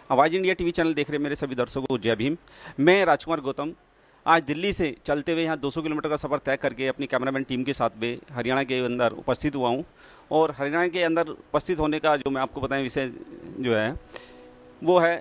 आवाज़ India TV channel देख रहे मेरे सभी दर्शकों को जय भीम। मैं राजकुमार गौतम आज दिल्ली से चलते हुए यहाँ 200 किलोमीटर का सफ़र तय करके अपनी कैमरामैन टीम के साथ में हरियाणा के अंदर उपस्थित हुआ हूँ। और हरियाणा के अंदर उपस्थित होने का जो मैं आपको बताएं विषय जो है वो है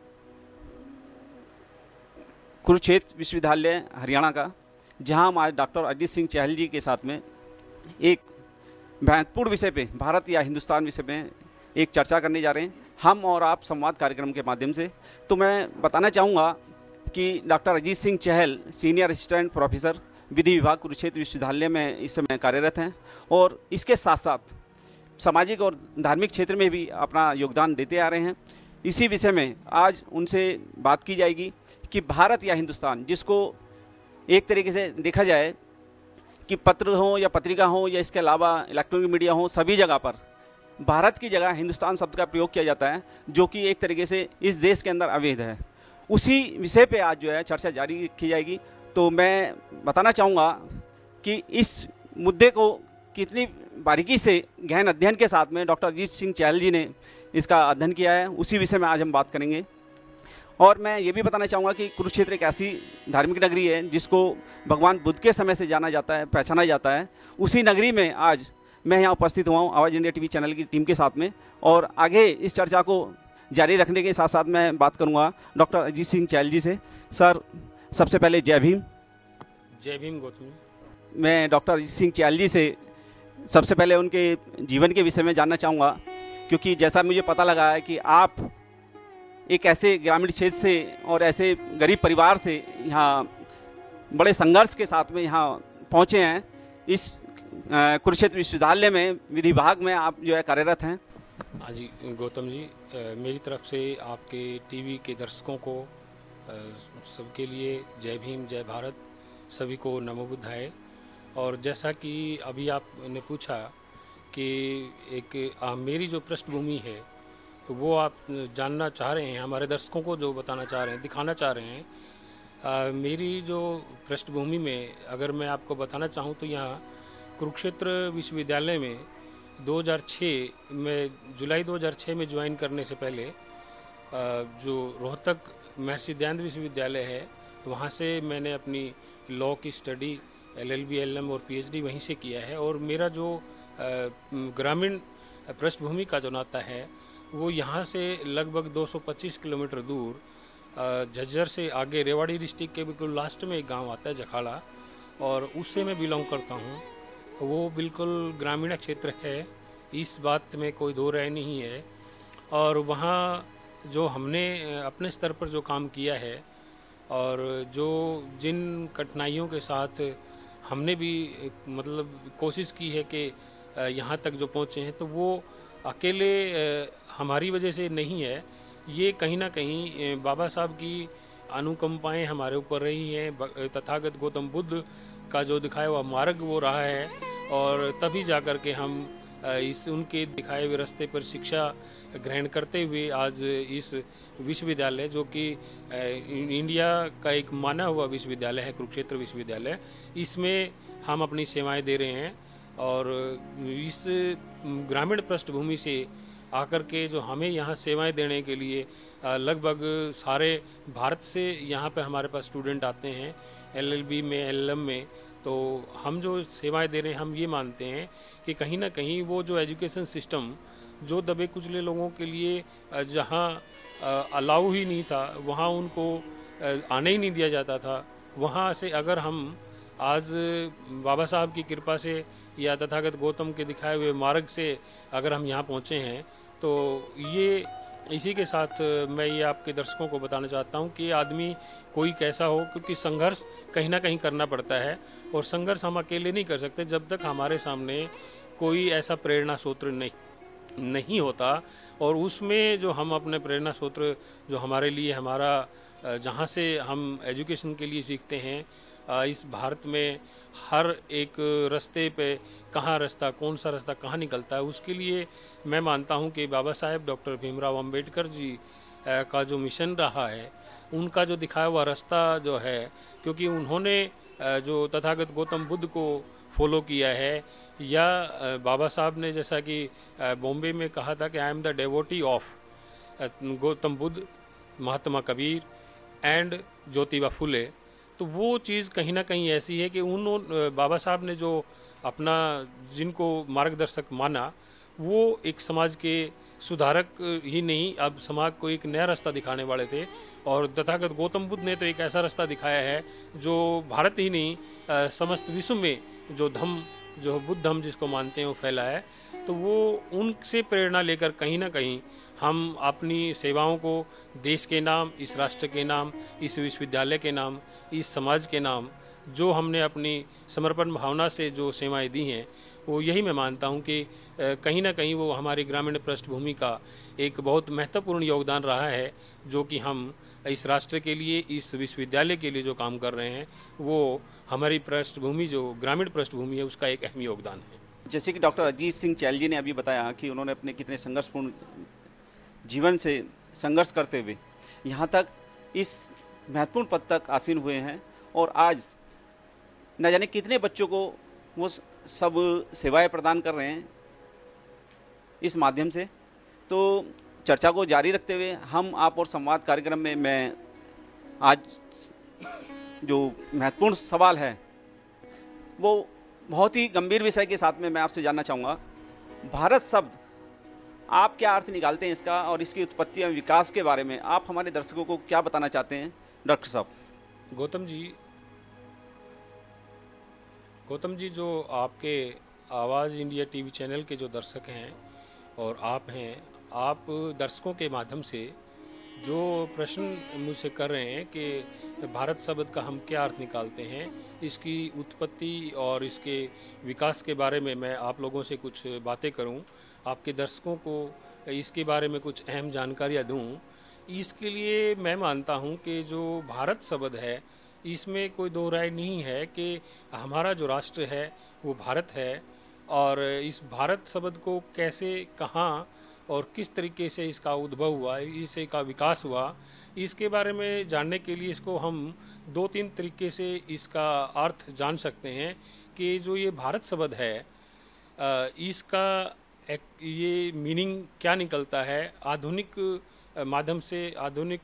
कुरुक्षेत्र विश्वविद्यालय हरियाणा का, जहाँ हम आज डॉक्टर अजीत सिंह चहल जी के साथ में एक महत्वपूर्ण विषय पे, भारत या हिंदुस्तान विषय में एक चर्चा करने जा रहे हैं, हम और आप संवाद कार्यक्रम के माध्यम से। तो मैं बताना चाहूँगा कि doctor Ajit Singh Chahal senior assistant professor विधि विभाग कुरुक्षेत्र विश्वविद्यालय में इस समय कार्यरत हैं और इसके साथ साथ सामाजिक और धार्मिक क्षेत्र में भी अपना योगदान देते आ रहे हैं। इसी विषय में आज उनसे बात की जाएगी कि भारत या हिंदुस्तान, जिसको एक तरीके से देखा जाए कि पत्र हो या पत्रिका हो या इसके अलावा इलेक्ट्रॉनिक मीडिया हो, सभी जगह पर भारत की जगह हिंदुस्तान शब्द का प्रयोग किया जाता है, जो कि एक तरीके से इस देश के अंदर अवैध है। उसी विषय पे आज जो है चर्चा जारी रखी जाएगी। तो मैं बताना चाहूँगा कि इस मुद्दे को कितनी बारीकी से गहन अध्ययन के साथ में डॉक्टर अजीत सिंह चहल जी ने इसका अध्ययन किया है, उसी विषय में आज हम बात करेंगे। और मैं ये भी बताना चाहूँगा कि कुरुक्षेत्र एक ऐसी धार्मिक नगरी है जिसको भगवान बुद्ध के समय से जाना जाता है, पहचाना जाता है। उसी नगरी में आज मैं यहाँ उपस्थित हुआ हूँ आवाज़ इंडिया टीवी चैनल की टीम के साथ में। और आगे इस चर्चा को जारी रखने के साथ साथ मैं बात करूँगा डॉक्टर अजीत सिंह चहल जी से। सर, सबसे पहले जय भीम। जय भीम गौतम। मैं डॉक्टर अजीत सिंह चहल जी से सबसे पहले उनके जीवन के विषय में जानना चाहूँगा, क्योंकि जैसा मुझे पता लगा है कि आप एक ऐसे ग्रामीण क्षेत्र से और ऐसे गरीब परिवार से यहाँ बड़े संघर्ष के साथ में यहाँ पहुँचे हैं। इस कुरुक्षेत्र विश्वविद्यालय में विधि विभाग में आप जो है कार्यरत हैं। हाँ जी गौतम जी, मेरी तरफ से आपके टीवी के दर्शकों को सबके लिए जय भीम, जय भारत, सभी को नमो बुद्धाय। और जैसा कि अभी आपने पूछा कि मेरी जो पृष्ठभूमि है तो वो आप जानना चाह रहे हैं, हमारे दर्शकों को जो बताना चाह रहे हैं, दिखाना चाह रहे हैं। मेरी जो पृष्ठभूमि में अगर मैं आपको बताना चाहूँ तो यहाँ कुरुक्षेत्र विश्वविद्यालय में 2006 में, जुलाई 2006 में ज्वाइन करने से पहले जो रोहतक महर्षि दयानंद विश्वविद्यालय है, वहाँ से मैंने अपनी लॉ की स्टडी LLB, LM और PhD वहीं से किया है। और मेरा जो ग्रामीण पृष्ठभूमि का जो नाता है वो यहाँ से लगभग 225 किलोमीटर दूर झज्जर से आगे रेवाड़ी डिस्ट्रिक्ट के बिल्कुल लास्ट में एक गांव आता है जखाड़ा, और उससे मैं बिलोंग करता हूँ। वो बिल्कुल ग्रामीण क्षेत्र है, इस बात में कोई दो राय नहीं है। और वहाँ जो हमने अपने स्तर पर जो काम किया है और जो जिन कठिनाइयों के साथ हमने भी मतलब कोशिश की है कि यहाँ तक जो पहुँचे हैं, तो वो अकेले हमारी वजह से नहीं है। ये कहीं ना कहीं बाबा साहब की अनुकंपाएं हमारे ऊपर रही हैं। तथागत गौतम बुद्ध का जो दिखाया हुआ मार्ग वो रहा है, और तभी जाकर के हम इस उनके दिखाए हुए रास्ते पर शिक्षा ग्रहण करते हुए आज इस विश्वविद्यालय, जो कि इंडिया का एक माना हुआ विश्वविद्यालय है, कुरुक्षेत्र विश्वविद्यालय, इसमें हम अपनी सेवाएं दे रहे हैं। और इस ग्रामीण पृष्ठभूमि से आकर के जो हमें यहाँ सेवाएं देने के लिए लगभग सारे भारत से यहाँ पे हमारे पास स्टूडेंट आते हैं, LLB में, LM में। तो हम जो सेवाएं दे रहे हैं, हम ये मानते हैं कि कहीं ना कहीं वो जो एजुकेशन सिस्टम जो दबे कुचले लोगों के लिए जहाँ अलाउ ही नहीं था, वहाँ उनको आने ही नहीं दिया जाता था, वहाँ से अगर हम आज बाबा साहब की कृपा से या तथागत गौतम के दिखाए हुए मार्ग से अगर हम यहाँ पहुँचे हैं, तो ये इसी के साथ मैं ये आपके दर्शकों को बताना चाहता हूँ कि आदमी कोई कैसा हो, क्योंकि संघर्ष कहीं ना कहीं करना पड़ता है। और संघर्ष हम अकेले नहीं कर सकते जब तक हमारे सामने कोई ऐसा प्रेरणा सूत्र नहीं होता। और उसमें जो हम अपने प्रेरणा सूत्र जो हमारे लिए, हमारा जहाँ से हम एजुकेशन के लिए सीखते हैं, इस भारत में हर एक रास्ते पे कहाँ रास्ता, कौन सा रास्ता कहाँ निकलता है, उसके लिए मैं मानता हूँ कि बाबा साहेब डॉक्टर भीमराव अंबेडकर जी का जो मिशन रहा है, उनका जो दिखाया हुआ रास्ता जो है, क्योंकि उन्होंने जो तथागत गौतम बुद्ध को फॉलो किया है, या बाबा साहब ने जैसा कि बॉम्बे में कहा था कि I am the devotee of Gautam Buddha, Mahatma Kabir and Jyotiba Phule. तो वो चीज़ कहीं ना कहीं ऐसी है कि उन बाबा साहब ने जो अपना जिनको मार्गदर्शक माना, वो एक समाज के सुधारक ही नहीं, अब समाज को एक नया रास्ता दिखाने वाले थे। और तथागत गौतम बुद्ध ने तो एक ऐसा रास्ता दिखाया है जो भारत ही नहीं समस्त विश्व में जो बुद्ध धम्म जिसको मानते हैं वो फैला है। तो वो उनसे प्रेरणा लेकर कहीं ना कहीं हम अपनी सेवाओं को देश के नाम, इस राष्ट्र के नाम, इस विश्वविद्यालय के नाम, इस समाज के नाम जो हमने अपनी समर्पण भावना से जो सेवाएं दी हैं, वो यही मैं मानता हूं कि कहीं ना कहीं वो हमारी ग्रामीण पृष्ठभूमि का एक बहुत महत्वपूर्ण योगदान रहा है, जो कि हम इस राष्ट्र के लिए, इस विश्वविद्यालय के लिए जो काम कर रहे हैं, वो हमारी पृष्ठभूमि जो ग्रामीण पृष्ठभूमि है उसका एक अहम योगदान है। जैसे कि डॉक्टर अजीत सिंह चहल जी ने अभी बताया कि उन्होंने अपने कितने संघर्षपूर्ण जीवन से संघर्ष करते हुए यहाँ तक इस महत्वपूर्ण पद तक आसीन हुए हैं, और आज न जाने कितने बच्चों को वो सब सेवाएं प्रदान कर रहे हैं इस माध्यम से। तो चर्चा को जारी रखते हुए हम आप और संवाद कार्यक्रम में मैं आज जो महत्वपूर्ण सवाल है वो बहुत ही गंभीर विषय के साथ में मैं आपसे जानना चाहूँगा। भारत शब्द आप क्या अर्थ निकालते हैं इसका, और इसकी उत्पत्ति और विकास के बारे में आप हमारे दर्शकों को क्या बताना चाहते हैं डॉक्टर साहब? गौतम जी जो आपके आवाज़ इंडिया टीवी चैनल के जो दर्शक हैं और आप हैं, आप दर्शकों के माध्यम से जो प्रश्न मुझसे कर रहे हैं कि भारत शब्द का हम क्या अर्थ निकालते हैं, इसकी उत्पत्ति और इसके विकास के बारे में मैं आप लोगों से कुछ बातें करूं, आपके दर्शकों को इसके बारे में कुछ अहम जानकारियां दूं। इसके लिए मैं मानता हूं कि जो भारत शब्द है, इसमें कोई दो राय नहीं है कि हमारा जो राष्ट्र है वो भारत है, और इस भारत शब्द को कैसे, कहाँ और किस तरीके से इसका उद्भव हुआ, इसका विकास हुआ, इसके बारे में जानने के लिए इसको हम दो तीन तरीके से इसका अर्थ जान सकते हैं कि जो ये भारत शब्द है इसका ये मीनिंग क्या निकलता है। आधुनिक माध्यम से, आधुनिक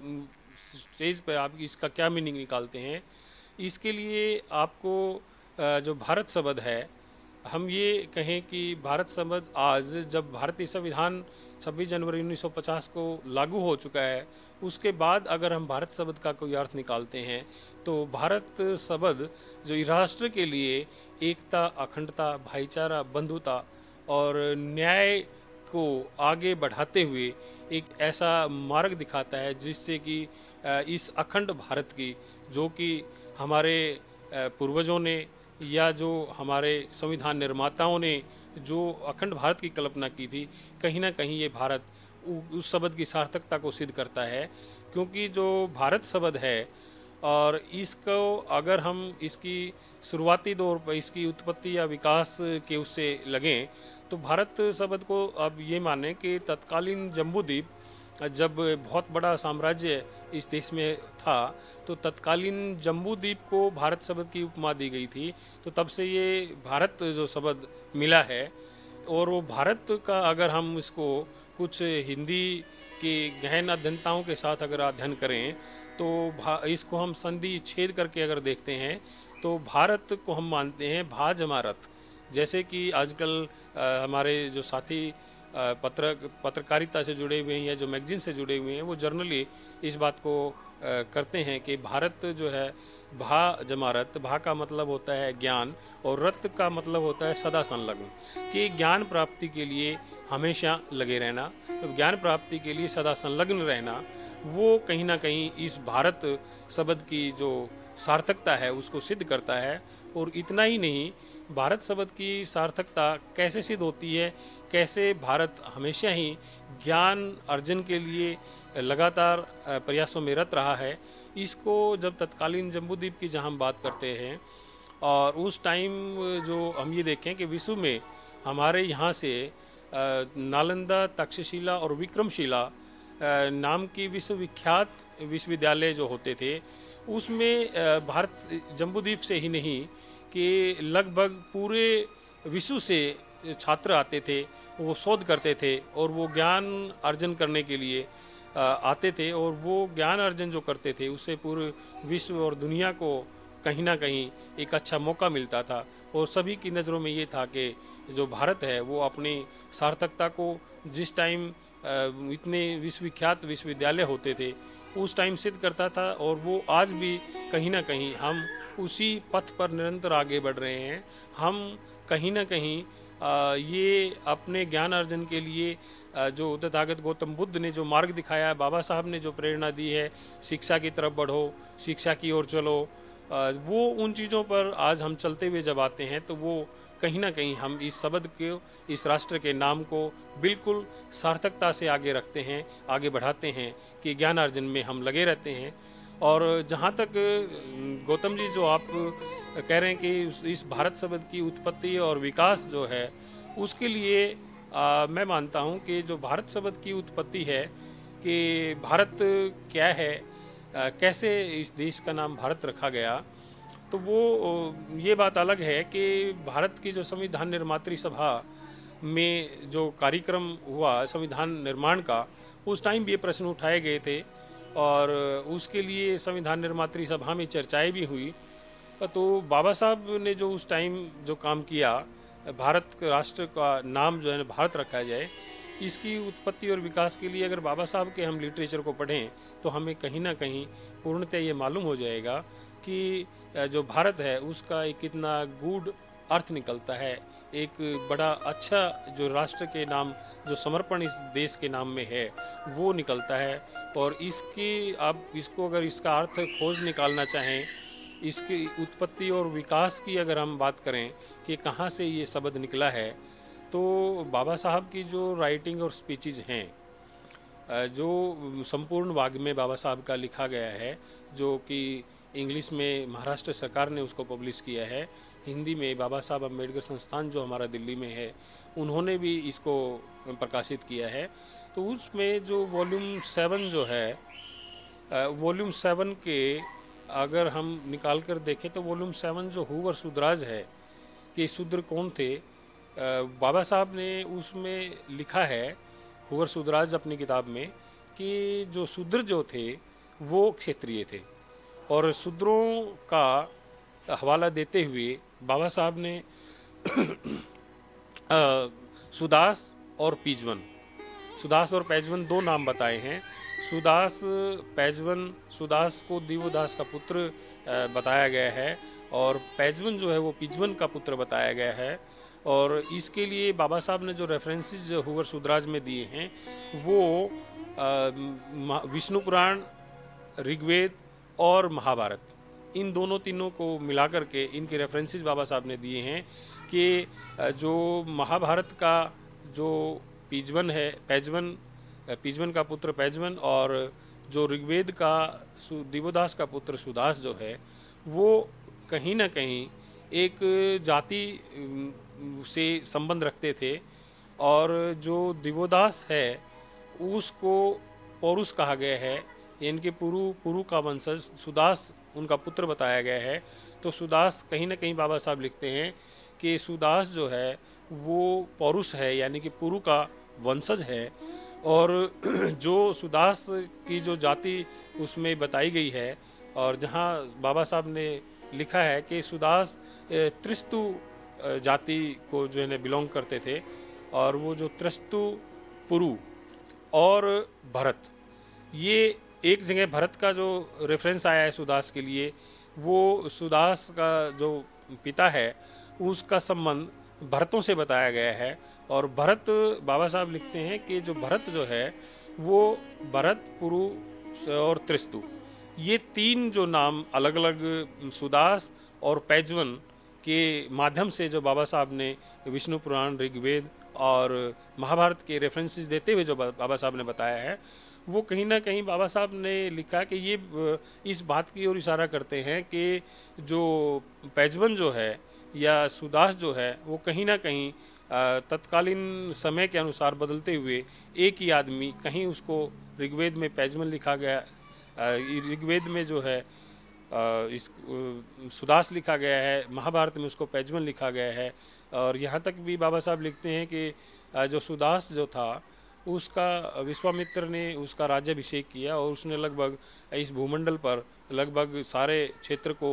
स्टेज पर आप इसका क्या मीनिंग निकालते हैं, इसके लिए आपको जो भारत शब्द है, हम ये कहें कि भारत शब्द आज जब भारतीय संविधान 26 जनवरी 1950 को लागू हो चुका है, उसके बाद अगर हम भारत शब्द का कोई अर्थ निकालते हैं तो भारत शब्द जो राष्ट्र के लिए एकता, अखंडता, भाईचारा, बंधुता और न्याय को आगे बढ़ाते हुए एक ऐसा मार्ग दिखाता है जिससे कि इस अखंड भारत की, जो कि हमारे पूर्वजों ने या जो हमारे संविधान निर्माताओं ने जो अखंड भारत की कल्पना की थी, कहीं ना कहीं ये भारत उस शब्द की सार्थकता को सिद्ध करता है। क्योंकि जो भारत शब्द है और इसको अगर हम इसकी शुरुआती दौर पर इसकी उत्पत्ति या विकास के उससे लगें तो भारत शब्द को अब ये माने कि तत्कालीन जम्बूद्वीप, जब बहुत बड़ा साम्राज्य इस देश में था तो तत्कालीन जम्बूद्वीप को भारत शब्द की उपमा दी गई थी। तो तब से ये भारत जो शब्द मिला है, और वो भारत का अगर हम इसको कुछ हिंदी की गहन अध्ययनताओं के साथ अगर अध्ययन करें तो इसको हम संधि छेद करके अगर देखते हैं तो भारत को हम मानते हैं भा जमा रथ। जैसे कि आजकल हमारे जो साथी पत्रकारिता से जुड़े हुए हैं या जो मैगजीन से जुड़े हुए हैं, वो जर्नली इस बात को करते हैं कि भारत जो है भा जमा रथ, भा का मतलब होता है ज्ञान और रथ का मतलब होता है सदा संलग्न, कि ज्ञान प्राप्ति के लिए हमेशा लगे रहना, तो ज्ञान प्राप्ति के लिए सदा संलग्न रहना, वो कहीं ना कहीं इस भारत शब्द की जो सार्थकता है उसको सिद्ध करता है। और इतना ही नहीं, भारत शब्द की सार्थकता कैसे सिद्ध होती है, कैसे भारत हमेशा ही ज्ञान अर्जन के लिए लगातार प्रयासों में रत रहा है, इसको जब तत्कालीन जम्बूद्वीप की जहां हम बात करते हैं और उस टाइम जो हम ये देखें कि विश्व में हमारे यहाँ से नालंदा, तक्षशिला और विक्रमशिला नाम की विश्वविख्यात विश्वविद्यालय जो होते थे, उसमें भारत जम्बूद्वीप से ही नहीं कि लगभग पूरे विश्व से छात्र आते थे, वो शोध करते थे और वो ज्ञान अर्जन करने के लिए आते थे और वो ज्ञान अर्जन जो करते थे उससे पूरे विश्व और दुनिया को कहीं ना कहीं एक अच्छा मौका मिलता था। और सभी की नज़रों में ये था कि जो भारत है वो अपनी सार्थकता को जिस टाइम इतने विश्वविख्यात विश्वविद्यालय होते थे उस टाइम सिद्ध करता था, और वो आज भी कहीं ना कहीं हम उसी पथ पर निरंतर आगे बढ़ रहे हैं। हम कहीं ना कहीं ये अपने ज्ञान अर्जन के लिए जो तथागत गौतम बुद्ध ने जो मार्ग दिखाया, बाबा साहब ने जो प्रेरणा दी है, शिक्षा की तरफ बढ़ो, शिक्षा की ओर चलो, वो उन चीज़ों पर आज हम चलते हुए जब आते हैं तो वो कहीं ना कहीं हम इस शब्द के, इस राष्ट्र के नाम को बिल्कुल सार्थकता से आगे रखते हैं, आगे बढ़ाते हैं कि ज्ञान अर्जन में हम लगे रहते हैं। और जहाँ तक गौतम जी जो आप कह रहे हैं कि इस भारत शब्द की उत्पत्ति और विकास जो है उसके लिए मैं मानता हूँ कि जो भारत शब्द की उत्पत्ति है कि भारत क्या है, कैसे इस देश का नाम भारत रखा गया, तो वो ये बात अलग है कि भारत की जो संविधान निर्मात्री सभा में जो कार्यक्रम हुआ संविधान निर्माण का, उस टाइम भी ये प्रश्न उठाए गए थे और उसके लिए संविधान निर्मात्री सभा में चर्चाएं भी हुई। तो बाबा साहब ने जो उस टाइम जो काम किया, भारत राष्ट्र का नाम जो है भारत रखा जाए, इसकी उत्पत्ति और विकास के लिए अगर बाबा साहब के हम लिटरेचर को पढ़ें तो हमें कहीं ना कहीं पूर्णतः ये मालूम हो जाएगा कि जो भारत है उसका एक कितना गूढ़ अर्थ निकलता है, एक बड़ा अच्छा जो राष्ट्र के नाम जो समर्पण इस देश के नाम में है वो निकलता है। और इसकी आप इसको अगर इसका अर्थ खोज निकालना चाहें, इसकी उत्पत्ति और विकास की अगर हम बात करें कि कहाँ से ये शब्द निकला है, तो बाबा साहब की जो राइटिंग और स्पीचेज हैं, जो संपूर्ण वाग्मय बाबा साहब का लिखा गया है, जो कि इंग्लिश में महाराष्ट्र सरकार ने उसको पब्लिश किया है, हिंदी में बाबा साहब अम्बेडकर संस्थान जो हमारा दिल्ली में है उन्होंने भी इसको प्रकाशित किया है। तो उसमें जो वॉल्यूम 7 जो है, वॉल्यूम 7 के अगर हम निकाल कर देखें तो वॉल्यूम 7 जो हुवर सुदराज है कि शूद्र कौन थे, बाबा साहब ने उसमें लिखा है, हुवर सुदराज अपनी किताब में, कि जो शूद्र जो थे वो क्षेत्रीय थे। और शूद्रों का हवाला देते हुए बाबा साहब ने सुदास और पैजवन दो नाम बताए हैं। सुदास पैजवन, सुदास को दिवोदास का पुत्र बताया गया है और पैजवन जो है वो पिजवन का पुत्र बताया गया है। और इसके लिए बाबा साहब ने जो रेफरेंसेस हुवर सुदराज में दिए हैं वो विष्णु पुराण, ऋग्वेद और महाभारत, इन दोनों तीनों को मिलाकर के इनके रेफरेंसेस बाबा साहब ने दिए हैं कि जो महाभारत का जो पिजवन का पुत्र पैजवन और जो ऋग्वेद का दिवोदास का पुत्र सुदास जो है वो कहीं ना कहीं एक जाति से संबंध रखते थे। और जो दिवोदास है उसको पौरुष कहा गया है, इनके पुरु का वंशज, सुदास उनका पुत्र बताया गया है। तो सुदास कहीं ना कहीं बाबा साहब लिखते हैं कि सुदास जो है वो पौरुष है, यानी कि पुरु का वंशज है। और जो सुदास की जो जाति उसमें बताई गई है, और जहाँ बाबा साहब ने लिखा है कि सुदास त्रिस्तु जाति को जो है बिलोंग करते थे, और वो जो त्रिस्तु, पुरु और भरत, ये एक जगह भरत का जो रेफरेंस आया है सुदास के लिए, वो सुदास का जो पिता है उसका संबंध भरतों से बताया गया है। और भरत, बाबा साहब लिखते हैं कि जो भरत जो है वो भरत, पुरु और त्रिस्तु, ये तीन जो नाम अलग अलग सुदास और पैजवन के माध्यम से जो बाबा साहब ने विष्णु पुराण, ऋग्वेद और महाभारत के रेफरेंसेस देते हुए जो बाबा साहब ने बताया है, वो कहीं ना कहीं बाबा साहब ने लिखा कि ये इस बात की ओर इशारा करते हैं कि जो पैजवन जो है या सुदास जो है वो कहीं ना कहीं तत्कालीन समय के अनुसार बदलते हुए एक ही आदमी, कहीं उसको ऋग्वेद में पैजवन लिखा गया, ऋग्वेद में जो है इस सुदास लिखा गया है, महाभारत में उसको पैजवन लिखा गया है। और यहाँ तक भी बाबा साहब लिखते हैं कि जो सुदास जो था उसका विश्वामित्र ने उसका राज्याभिषेक किया और उसने लगभग इस भूमंडल पर लगभग सारे क्षेत्र को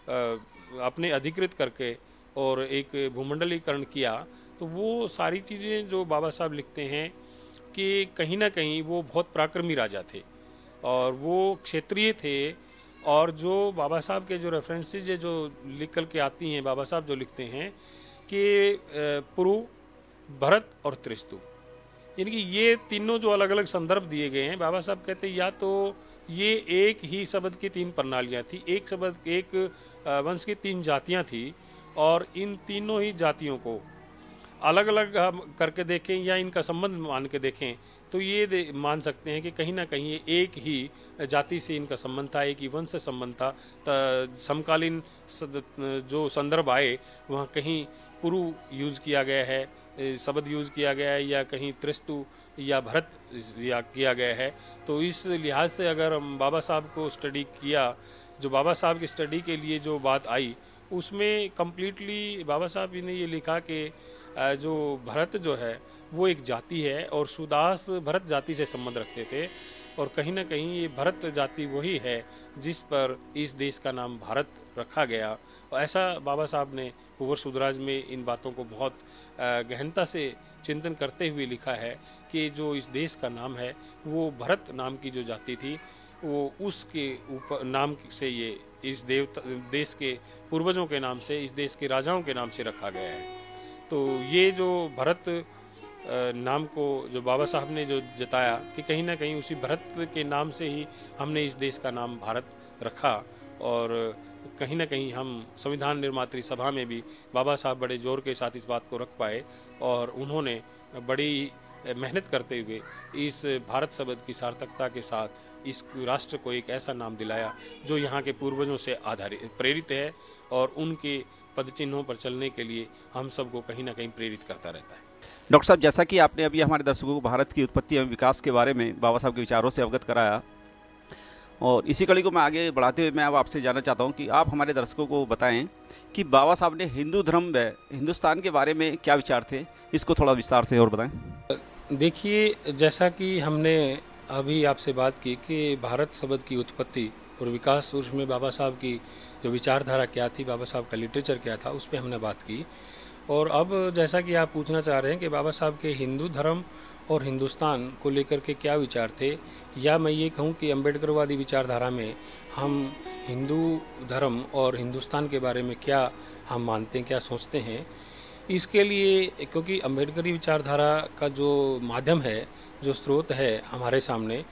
अपने अधिकृत करके और एक भूमंडलीकरण किया। तो वो सारी चीज़ें जो बाबा साहब लिखते हैं कि कहीं ना कहीं वो बहुत पराक्रमी राजा थे और वो क्षेत्रीय थे। और जो बाबा साहब के जो रेफरेंसेज है जो लिख कर के आती हैं, बाबा साहब जो लिखते हैं कि पुरु, भरत और त्रिस्तु, यानी कि ये तीनों जो अलग अलग संदर्भ दिए गए हैं, बाबा साहब कहते हैं या तो ये एक ही शब्द की तीन प्रणालियाँ थी, एक शब्द एक वंश की तीन जातियाँ थी और इन तीनों ही जातियों को अलग अलग हम करके देखें या इनका संबंध मान के देखें तो ये मान सकते हैं कि कहीं ना कहीं ये एक ही जाति से इनका संबंध था, एक ही वंश से संबंध था। समकालीन जो संदर्भ आए वहाँ कहीं पुरु यूज किया गया है, शब्द यूज किया गया है, या कहीं त्रिस्तु या भरत या किया गया है। तो इस लिहाज से अगर हम बाबा साहब को स्टडी किया, जो बाबा साहब की स्टडी के लिए जो बात आई उसमें कम्प्लीटली बाबा साहब ने ये लिखा कि जो भरत जो है वो एक जाति है और सुदास भरत जाति से संबंध रखते थे और कहीं ना कहीं ये भरत जाति वही है जिस पर इस देश का नाम भारत रखा गया। और ऐसा बाबा साहब ने कुंवर सुधराज में इन बातों को बहुत गहनता से चिंतन करते हुए लिखा है कि जो इस देश का नाम है वो भरत नाम की जो जाति थी वो उसके ऊपर नाम से ये इस देश के पूर्वजों के नाम से, इस देश के राजाओं के नाम से रखा गया है। तो ये जो भरत नाम को जो बाबा साहब ने जो जताया कि कहीं ना कहीं उसी भरत के नाम से ही हमने इस देश का नाम भारत रखा और कहीं ना कहीं हम संविधान निर्मात्री सभा में भी बाबा साहब बड़े जोर के साथ इस बात को रख पाए और उन्होंने बड़ी मेहनत करते हुए इस भारत शब्द की सार्थकता के साथ इस राष्ट्र को एक ऐसा नाम दिलाया जो यहाँ के पूर्वजों से आधारित प्रेरित है और उनके पद चिन्हों पर चलने के लिए हम सबको कहीं ना कहीं प्रेरित करता रहता है। डॉक्टर साहब, जैसा कि आपने अभी हमारे दर्शकों को भारत की उत्पत्ति एवं विकास के बारे में बाबा साहब के विचारों से अवगत कराया और इसी कड़ी को मैं आगे बढ़ाते हुए मैं अब आपसे जानना चाहता हूं कि आप हमारे दर्शकों को बताएं कि बाबा साहब ने हिंदू धर्म व हिंदुस्तान के बारे में क्या विचार थे, इसको थोड़ा विस्तार से और बताएं। देखिए, जैसा कि हमने अभी आपसे बात की कि भारत शब्द की उत्पत्ति और विकास, उसमें बाबा साहब की जो विचारधारा क्या थी, बाबा साहब का लिटरेचर क्या था, उस पर हमने बात की। और अब जैसा कि आप पूछना चाह रहे हैं कि बाबा साहब के हिंदू धर्म और हिंदुस्तान को लेकर के क्या विचार थे, या मैं ये कहूँ कि अम्बेडकरवादी विचारधारा में हम हिंदू धर्म और हिंदुस्तान के बारे में क्या हम मानते हैं, क्या सोचते हैं। इसके लिए क्योंकि अम्बेडकरी विचारधारा का जो माध्यम है, जो स्रोत है हमारे सामने,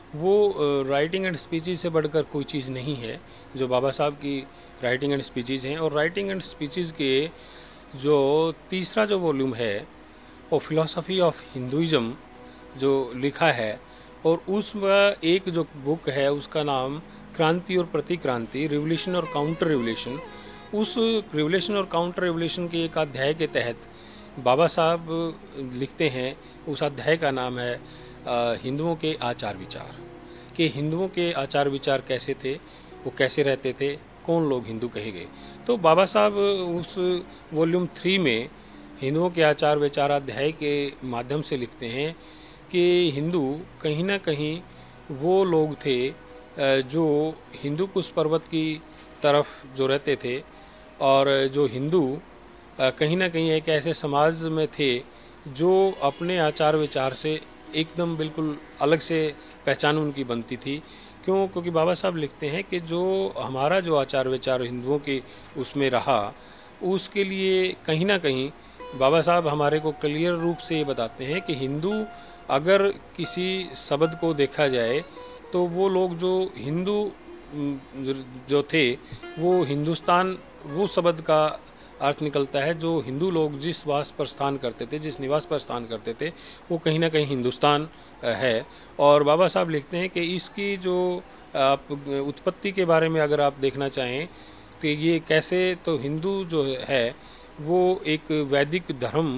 वो राइटिंग एंड स्पीचेज से बढ़कर कोई चीज़ नहीं है। जो बाबा साहब की राइटिंग एंड स्पीचेज हैं और राइटिंग एंड स्पीचेज के जो तीसरा जो वॉल्यूम है वो फिलॉसफी ऑफ हिंदुइज्म जो लिखा है और उसमें एक जो बुक है उसका नाम क्रांति और प्रतिक्रांति, रिवोल्यूशन और काउंटर रिवोल्यूशन। उस रिवोल्यूशन और काउंटर रिवोल्यूशन के एक अध्याय के तहत बाबा साहब लिखते हैं, उस अध्याय का नाम है हिंदुओं के आचार विचार, कि हिंदुओं के आचार विचार कैसे थे, वो कैसे रहते थे, कौन लोग हिंदू कहे गए। तो बाबा साहब उस वॉल्यूम 3 में हिंदुओं के आचार विचार अध्याय के माध्यम से लिखते हैं कि हिंदू कहीं ना कहीं वो लोग थे जो हिंदू कुश पर्वत की तरफ जो रहते थे और जो हिंदू कहीं ना कहीं एक ऐसे समाज में थे जो अपने आचार विचार से एकदम बिल्कुल अलग से पहचान उनकी बनती थी। क्यों? क्योंकि बाबा साहब लिखते हैं कि जो हमारा जो आचार विचार हिंदुओं के उसमें रहा, उसके लिए कहीं ना कहीं बाबा साहब हमारे को क्लियर रूप से ये बताते हैं कि हिंदू अगर किसी शब्द को देखा जाए तो वो लोग जो हिंदू जो थे वो हिंदुस्तान, वो शब्द का अर्थ निकलता है जो हिंदू लोग जिस वास पर स्थान करते थे, जिस निवास पर स्थान करते थे, वो कहीं ना कहीं हिंदुस्तान है। और बाबा साहब लिखते हैं कि इसकी जो आप उत्पत्ति के बारे में अगर आप देखना चाहें तो ये कैसे, तो हिंदू जो है वो एक वैदिक धर्म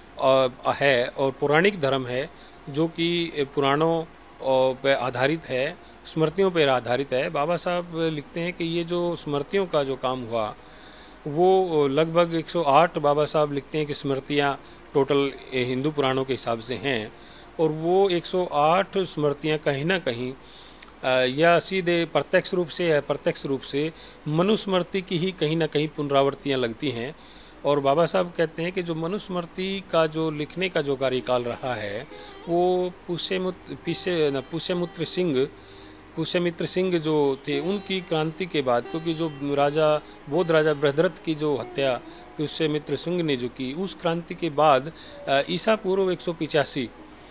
है और पौराणिक धर्म है जो कि पुराणों पर आधारित है, स्मृतियों पर आधारित है। बाबा साहब लिखते हैं कि ये जो स्मृतियों का जो काम हुआ वो लगभग 108 बाबा साहब लिखते हैं कि स्मृतियाँ टोटल हिंदू पुराणों के हिसाब से हैं और वो 108 स्मृतियाँ कहीं ना कहीं या सीधे प्रत्यक्ष रूप से या अप्रत्यक्ष रूप से मनुस्मृति की ही कहीं ना कहीं पुनरावृत्तियाँ लगती हैं। और बाबा साहब कहते हैं कि जो मनुस्मृति का जो लिखने का जो कार्यकाल रहा है वो पुष्यमित्र सिंह जो थे उनकी क्रांति के बाद, क्योंकि जो बौद्ध राजा बृहद्रथ की जो हत्या पुष्यमित्र सिंह ने जो की, उस क्रांति के बाद ईसा पूर्व 185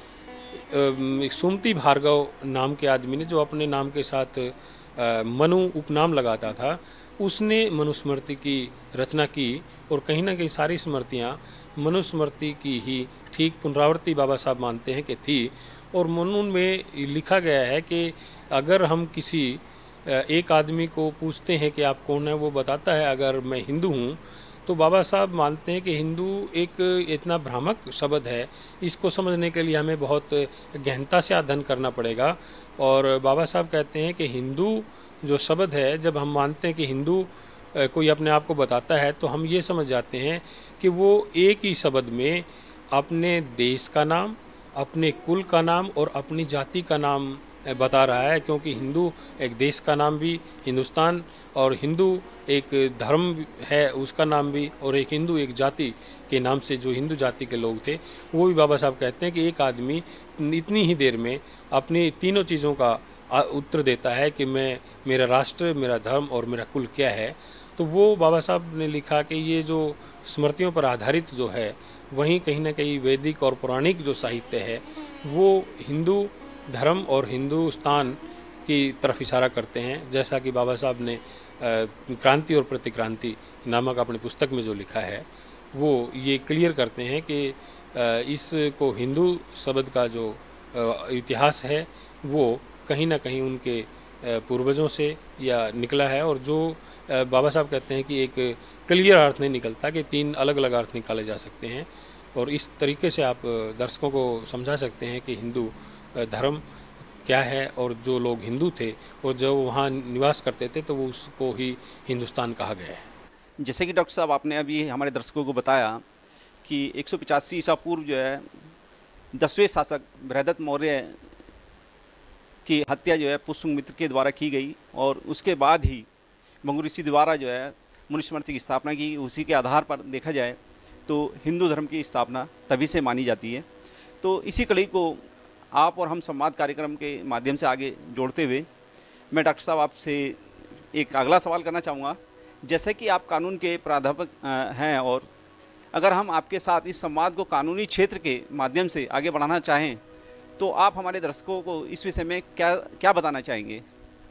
सुमति भार्गव नाम के आदमी ने, जो अपने नाम के साथ मनु उपनाम लगाता था, उसने मनुस्मृति की रचना की। और कहीं ना कहीं सारी स्मृतियाँ मनुस्मृति की ही ठीक पुनरावृत्ति बाबा साहब मानते हैं कि थी। और मनु में लिखा गया है कि अगर हम किसी एक आदमी को पूछते हैं कि आप कौन है, वो बताता है अगर मैं हिंदू हूँ, तो बाबा साहब मानते हैं कि हिंदू एक इतना भ्रामक शब्द है, इसको समझने के लिए हमें बहुत गहनता से अध्ययन करना पड़ेगा। और बाबा साहब कहते हैं कि हिंदू जो शब्द है, जब हम मानते हैं कि हिंदू कोई अपने आप को बताता है, तो हम ये समझ जाते हैं कि वो एक ही शब्द में अपने देश का नाम, अपने कुल का नाम और अपनी जाति का नाम बता रहा है। क्योंकि हिंदू एक देश का नाम भी हिंदुस्तान, और हिंदू एक धर्म है उसका नाम भी, और एक हिंदू एक जाति के नाम से जो हिंदू जाति के लोग थे, वो भी बाबा साहब कहते हैं कि एक आदमी इतनी ही देर में अपनी तीनों चीज़ों का उत्तर देता है कि मेरा राष्ट्र, मेरा धर्म और मेरा कुल क्या है। तो वो बाबा साहब ने लिखा कि ये जो स्मृतियों पर आधारित जो है, वहीं कहीं ना कहीं वैदिक और पौराणिक जो साहित्य है वो हिंदू धर्म और हिंदुस्तान की तरफ इशारा करते हैं। जैसा कि बाबा साहब ने क्रांति और प्रतिक्रांति नामक अपनी पुस्तक में जो लिखा है, वो ये क्लियर करते हैं कि इसको हिंदू शब्द का जो इतिहास है वो कहीं ना कहीं उनके पूर्वजों से या निकला है। और जो बाबा साहब कहते हैं कि एक क्लियर अर्थ नहीं निकलता, कि 3 अलग अलग अर्थ निकाले जा सकते हैं। और इस तरीके से आप दर्शकों को समझा सकते हैं कि हिंदू धर्म क्या है, और जो लोग हिंदू थे और जो वहाँ निवास करते थे, तो वो उसको ही हिंदुस्तान कहा गया है। जैसे कि डॉक्टर साहब आपने अभी हमारे दर्शकों को बताया कि 185 ईसा पूर्व जो है 10वें शासक बृहद्रथ मौर्य की हत्या जो है पुष्यमित्र के द्वारा की गई, और उसके बाद ही भंगु ऋषि द्वारा जो है मनुस्मृति की स्थापना की। उसी के आधार पर देखा जाए तो हिंदू धर्म की स्थापना तभी से मानी जाती है। तो इसी कड़ी को आप और हम संवाद कार्यक्रम के माध्यम से आगे जोड़ते हुए मैं डॉक्टर साहब आपसे एक अगला सवाल करना चाहूँगा। जैसे कि आप कानून के प्राध्यापक हैं, और अगर हम आपके साथ इस संवाद को कानूनी क्षेत्र के माध्यम से आगे बढ़ाना चाहें, तो आप हमारे दर्शकों को इस विषय में क्या बताना चाहेंगे?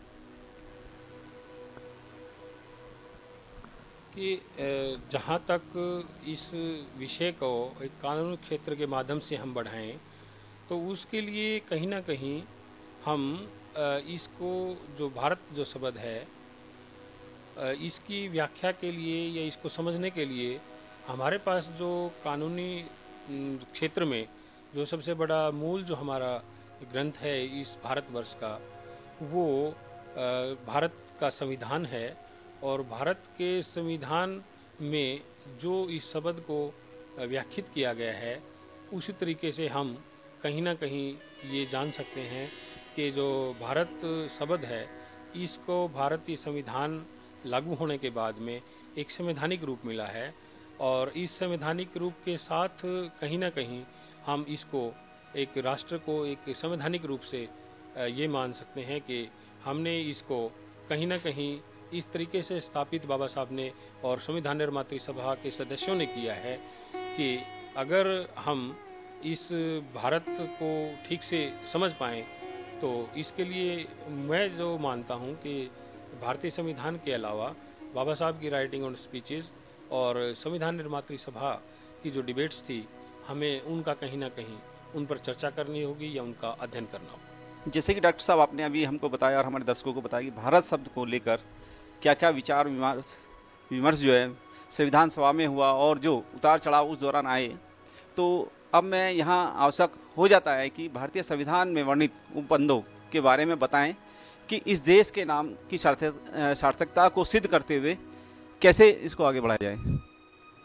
कि जहाँ तक इस विषय को एक कानूनी क्षेत्र के माध्यम से हम बढ़ाएं, तो उसके लिए कहीं ना कहीं हम इसको जो भारत जो शब्द है, इसकी व्याख्या के लिए या इसको समझने के लिए हमारे पास जो कानूनी क्षेत्र में जो सबसे बड़ा मूल जो हमारा ग्रंथ है इस भारतवर्ष का, वो भारत का संविधान है। और भारत के संविधान में जो इस शब्द को व्याख्यात किया गया है, उसी तरीके से हम कहीं ना कहीं ये जान सकते हैं कि जो भारत शब्द है, इसको भारतीय संविधान लागू होने के बाद में एक संवैधानिक रूप मिला है। और इस संवैधानिक रूप के साथ कहीं ना कहीं हम इसको एक राष्ट्र को एक संवैधानिक रूप से ये मान सकते हैं कि हमने इसको कहीं ना कहीं इस तरीके से स्थापित बाबा साहब ने और संविधान निर्मात्री सभा के सदस्यों ने किया है कि अगर हम इस भारत को ठीक से समझ पाएँ, तो इसके लिए मैं जो मानता हूँ कि भारतीय संविधान के अलावा बाबा साहब की राइटिंग और स्पीचेस और संविधान निर्मात्री सभा की जो डिबेट्स थी, हमें उनका कहीं ना कहीं उन पर चर्चा करनी होगी या उनका अध्ययन करना होगा। जैसे कि डॉक्टर साहब आपने अभी हमको बताया और हमारे दर्शकों को बताया कि भारत शब्द को लेकर क्या क्या विचार विमर्श जो है संविधान सभा में हुआ और जो उतार चढ़ाव उस दौरान आए, तो अब मैं यहाँ आवश्यक हो जाता है कि भारतीय संविधान में वर्णित उपबंधों के बारे में बताएं कि इस देश के नाम की सार्थकता को सिद्ध करते हुए कैसे इसको आगे बढ़ाया जाए।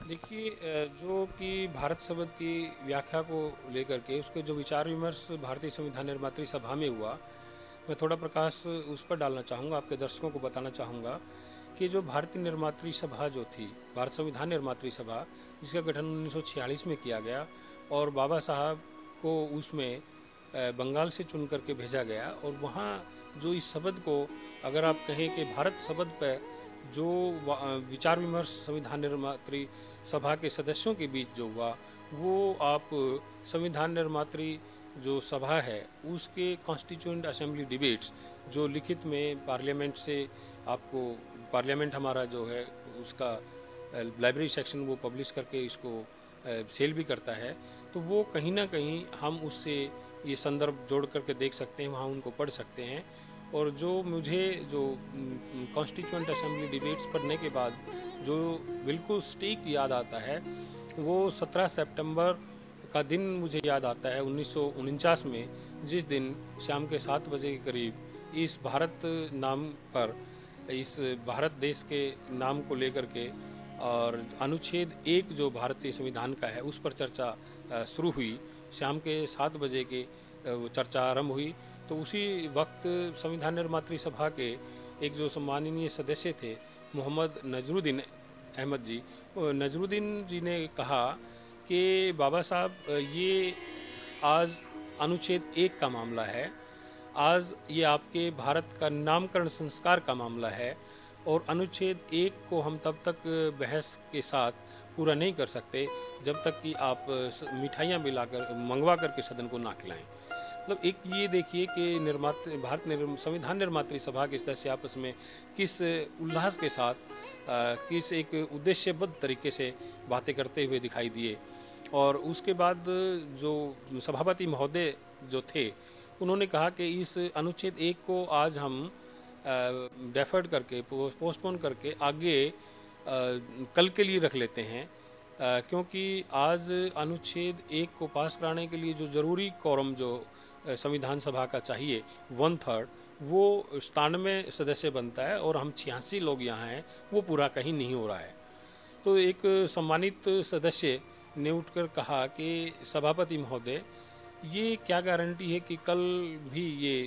देखिए, जो कि भारत शब्द की व्याख्या को लेकर के उसके जो विचार विमर्श भारतीय संविधान निर्मात्री सभा में हुआ, मैं थोड़ा प्रकाश उस पर डालना चाहूँगा, आपके दर्शकों को बताना चाहूँगा कि जो भारतीय निर्मात्री सभा जो थी, भारत संविधान निर्मात्री सभा, जिसका गठन 1946 में किया गया और बाबा साहब को उसमें बंगाल से चुन करके भेजा गया, और वहाँ जो इस शब्द को अगर आप कहें कि भारत शब्द पर जो विचार विमर्श संविधान निर्मात्री सभा के सदस्यों के बीच जो हुआ, वो आप संविधान निर्मात्री जो सभा है उसके कॉन्स्टिट्यूएंट असेंबली डिबेट्स जो लिखित में पार्लियामेंट से आपको, पार्लियामेंट हमारा जो है उसका लाइब्रेरी सेक्शन वो पब्लिश करके इसको सेल भी करता है, तो वो कहीं ना कहीं हम उससे ये संदर्भ जोड़ करके देख सकते हैं, वहाँ उनको पढ़ सकते हैं। और जो मुझे जो कॉन्स्टिट्यूएंट असेंबली डिबेट्स पढ़ने के बाद जो बिल्कुल स्टीक याद आता है, वो 17 सितंबर का दिन मुझे याद आता है 1949 में, जिस दिन शाम के 7 बजे के करीब इस भारत नाम पर, इस भारत देश के नाम को लेकर के और अनुच्छेद 1 जो भारतीय संविधान का है उस पर चर्चा शुरू हुई। शाम के 7 बजे के वो चर्चा आरंभ हुई। तो उसी वक्त संविधान निर्मात्री सभा के एक जो सम्माननीय सदस्य थे मोहम्मद नजरुद्दीन अहमद जी, नजरुद्दीन जी ने कहा कि बाबा साहब, ये आज अनुच्छेद 1 का मामला है, आज ये आपके भारत का नामकरण संस्कार का मामला है, और अनुच्छेद 1 को हम तब तक बहस के साथ पूरा नहीं कर सकते जब तक कि आप मिठाइयाँ मिलाकर मंगवा करके सदन को ना खिलाएं। मतलब एक ये देखिए कि संविधान निर्मात्री सभा के सदस्य आपस में किस उल्लास के साथ किस एक उद्देश्यबद्ध तरीके से बातें करते हुए दिखाई दिए। और उसके बाद जो सभापति महोदय जो थे उन्होंने कहा कि इस अनुच्छेद 1 को आज हम डेफर्ड करके, पोस्टपोन करके आगे कल के लिए रख लेते हैं, क्योंकि आज अनुच्छेद 1 को पास कराने के लिए जो जरूरी कोरम जो संविधान सभा का चाहिए 1/3, वो 97 सदस्य बनता है और हम 86 लोग यहाँ हैं, वो पूरा कहीं नहीं हो रहा है। तो एक सम्मानित सदस्य ने उठकर कहा कि सभापति महोदय, ये क्या गारंटी है कि कल भी ये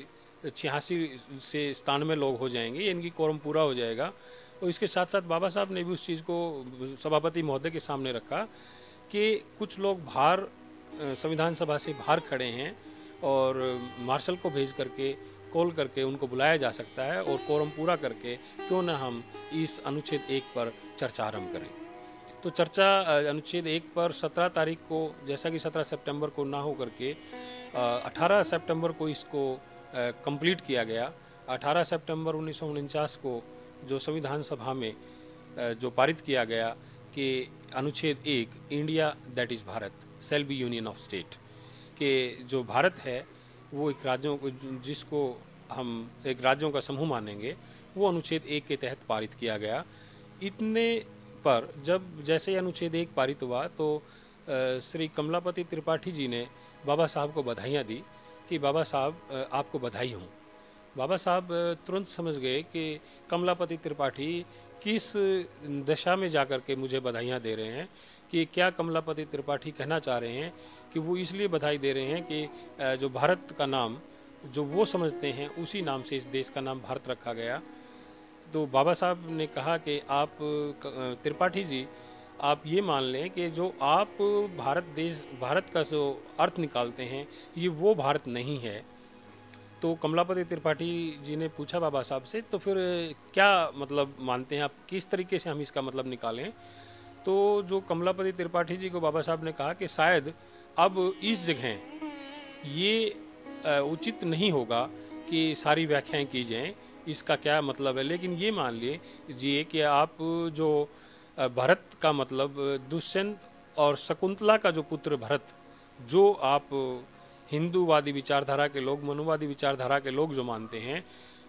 86 से 97 लोग हो जाएंगे, ये इनकी कोरम पूरा हो जाएगा। और इसके साथ साथ बाबा साहब ने भी उस चीज़ को सभापति महोदय के सामने रखा कि कुछ लोग बाहर संविधान सभा से बाहर खड़े हैं और मार्शल को भेज करके कॉल करके उनको बुलाया जा सकता है और कोरम पूरा करके क्यों ना हम इस अनुच्छेद 1 पर चर्चा आरंभ करें। तो चर्चा अनुच्छेद 1 पर 17 तारीख को, जैसा कि 17 सितंबर को ना हो करके 18 सितंबर को इसको कंप्लीट किया गया। 18 सितंबर 1949 को जो संविधान सभा में जो पारित किया गया कि अनुच्छेद 1, India that is Bharat shall be union of state, कि जो भारत है वो एक राज्यों को, जिसको हम एक राज्यों का समूह मानेंगे, वो अनुच्छेद 1 के तहत पारित किया गया। इतने पर जब जैसे अनुच्छेद 1 पारित हुआ तो श्री कमलापति त्रिपाठी जी ने बाबा साहब को बधाइयाँ दी कि बाबा साहब आपको बधाई हूँ। बाबा साहब तुरंत समझ गए कि कमलापति त्रिपाठी किस दशा में जाकर के मुझे बधाइयाँ दे रहे हैं, कि क्या कमलापति त्रिपाठी कहना चाह रहे हैं कि वो इसलिए बधाई दे रहे हैं कि जो भारत का नाम जो वो समझते हैं उसी नाम से इस देश का नाम भारत रखा गया। तो बाबा साहब ने कहा कि आप त्रिपाठी जी, आप ये मान लें कि जो आप भारत का जो अर्थ निकालते हैं ये वो भारत नहीं है। तो कमलापति त्रिपाठी जी ने पूछा बाबा साहब से, तो फिर क्या मतलब मानते हैं आप, किस तरीके से हम इसका मतलब निकालें। तो जो कमलापति त्रिपाठी जी को बाबा साहब ने कहा कि शायद अब इस जगह ये उचित नहीं होगा कि सारी व्याख्याएं की जाएं, इसका क्या मतलब है, लेकिन ये मान लीजिए कि आप जो भरत का मतलब दुष्यंत और शकुंतला का जो पुत्र भरत, जो आप हिंदूवादी विचारधारा के लोग, मनुवादी विचारधारा के लोग जो मानते हैं,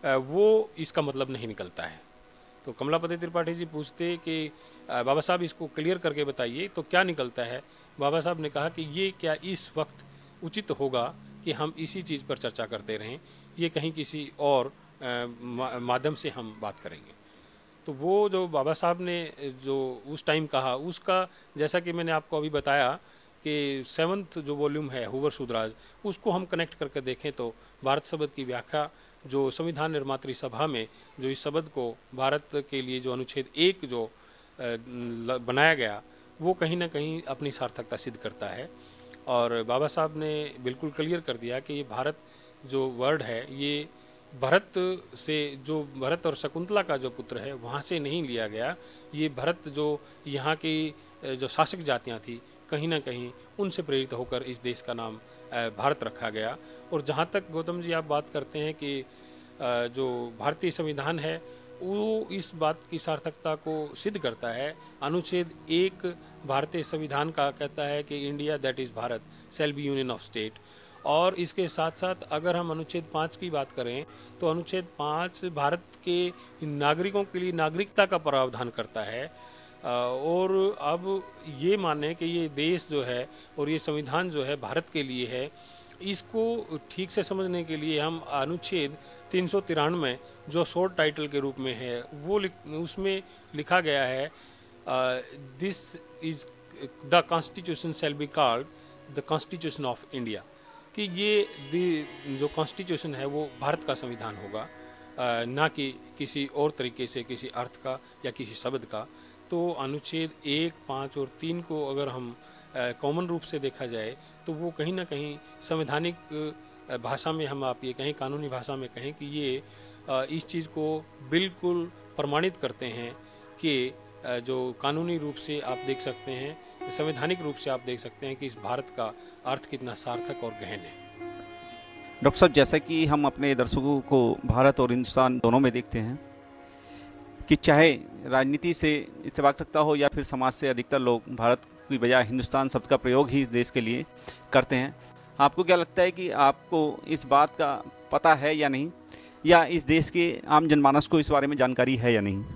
वो इसका मतलब नहीं निकलता है। तो कमलापति त्रिपाठी जी पूछते कि बाबा साहब इसको क्लियर करके बताइए तो क्या निकलता है। बाबा साहब ने कहा कि ये क्या इस वक्त उचित होगा कि हम इसी चीज़ पर चर्चा करते रहें, ये कहीं किसी और माध्यम से हम बात करेंगे। तो वो जो बाबा साहब ने जो उस टाइम कहा, उसका जैसा कि मैंने आपको अभी बताया कि 7th जो वॉल्यूम है हुवर सुधराज, उसको हम कनेक्ट करके देखें तो भारत शब्द की व्याख्या जो संविधान निर्मात्री सभा में जो इस शब्द को भारत के लिए जो अनुच्छेद 1 जो बनाया गया, वो कहीं ना कहीं अपनी सार्थकता सिद्ध करता है। और बाबा साहब ने बिल्कुल क्लियर कर दिया कि ये भारत जो वर्ड है, ये भरत से, जो भरत और शकुंतला का जो पुत्र है वहाँ से नहीं लिया गया। ये भरत जो यहाँ की जो शासक जातियाँ थी, कहीं ना कहीं उनसे प्रेरित होकर इस देश का नाम भारत रखा गया। और जहाँ तक गौतम जी आप बात करते हैं कि जो भारतीय संविधान है वो इस बात की सार्थकता को सिद्ध करता है। अनुच्छेद 1 भारतीय संविधान का कहता है कि India that is Bharat shall be union of state. और इसके साथ साथ अगर हम अनुच्छेद 5 की बात करें तो अनुच्छेद 5 भारत के नागरिकों के लिए नागरिकता का प्रावधान करता है। और अब ये माने कि ये देश जो है और ये संविधान जो है भारत के लिए है, इसको ठीक से समझने के लिए हम अनुच्छेद 393 जो शॉर्ट टाइटल के रूप में है वो उसमें लिखा गया है, this is the constitution shall be called the constitution of India, कि ये जो कॉन्स्टिट्यूशन है वो भारत का संविधान होगा, ना कि किसी और तरीके से किसी अर्थ का या किसी शब्द का। तो अनुच्छेद 1, 5 और 3 को अगर हम कॉमन रूप से देखा जाए तो वो कहीं ना कहीं संवैधानिक भाषा में हम आप ये कहें, कानूनी भाषा में कहें कि ये इस चीज़ को बिल्कुल प्रमाणित करते हैं कि जो कानूनी रूप से आप देख सकते हैं, संवैधानिक रूप से आप देख सकते हैं कि इस भारत का अर्थ कितना सार्थक और गहन है। डॉक्टर साहब, जैसा कि हम अपने दर्शकों को भारत और हिंदुस्तान दोनों में देखते हैं कि चाहे राजनीति से इत्तेफाक रखता हो या फिर समाज से अधिकतर लोग भारत की बजाय हिंदुस्तान शब्द का प्रयोग ही इस देश के लिए करते हैं। आपको क्या लगता है कि आपको इस बात का पता है या नहीं, या इस देश के आम जनमानस को इस बारे में जानकारी है या नहीं?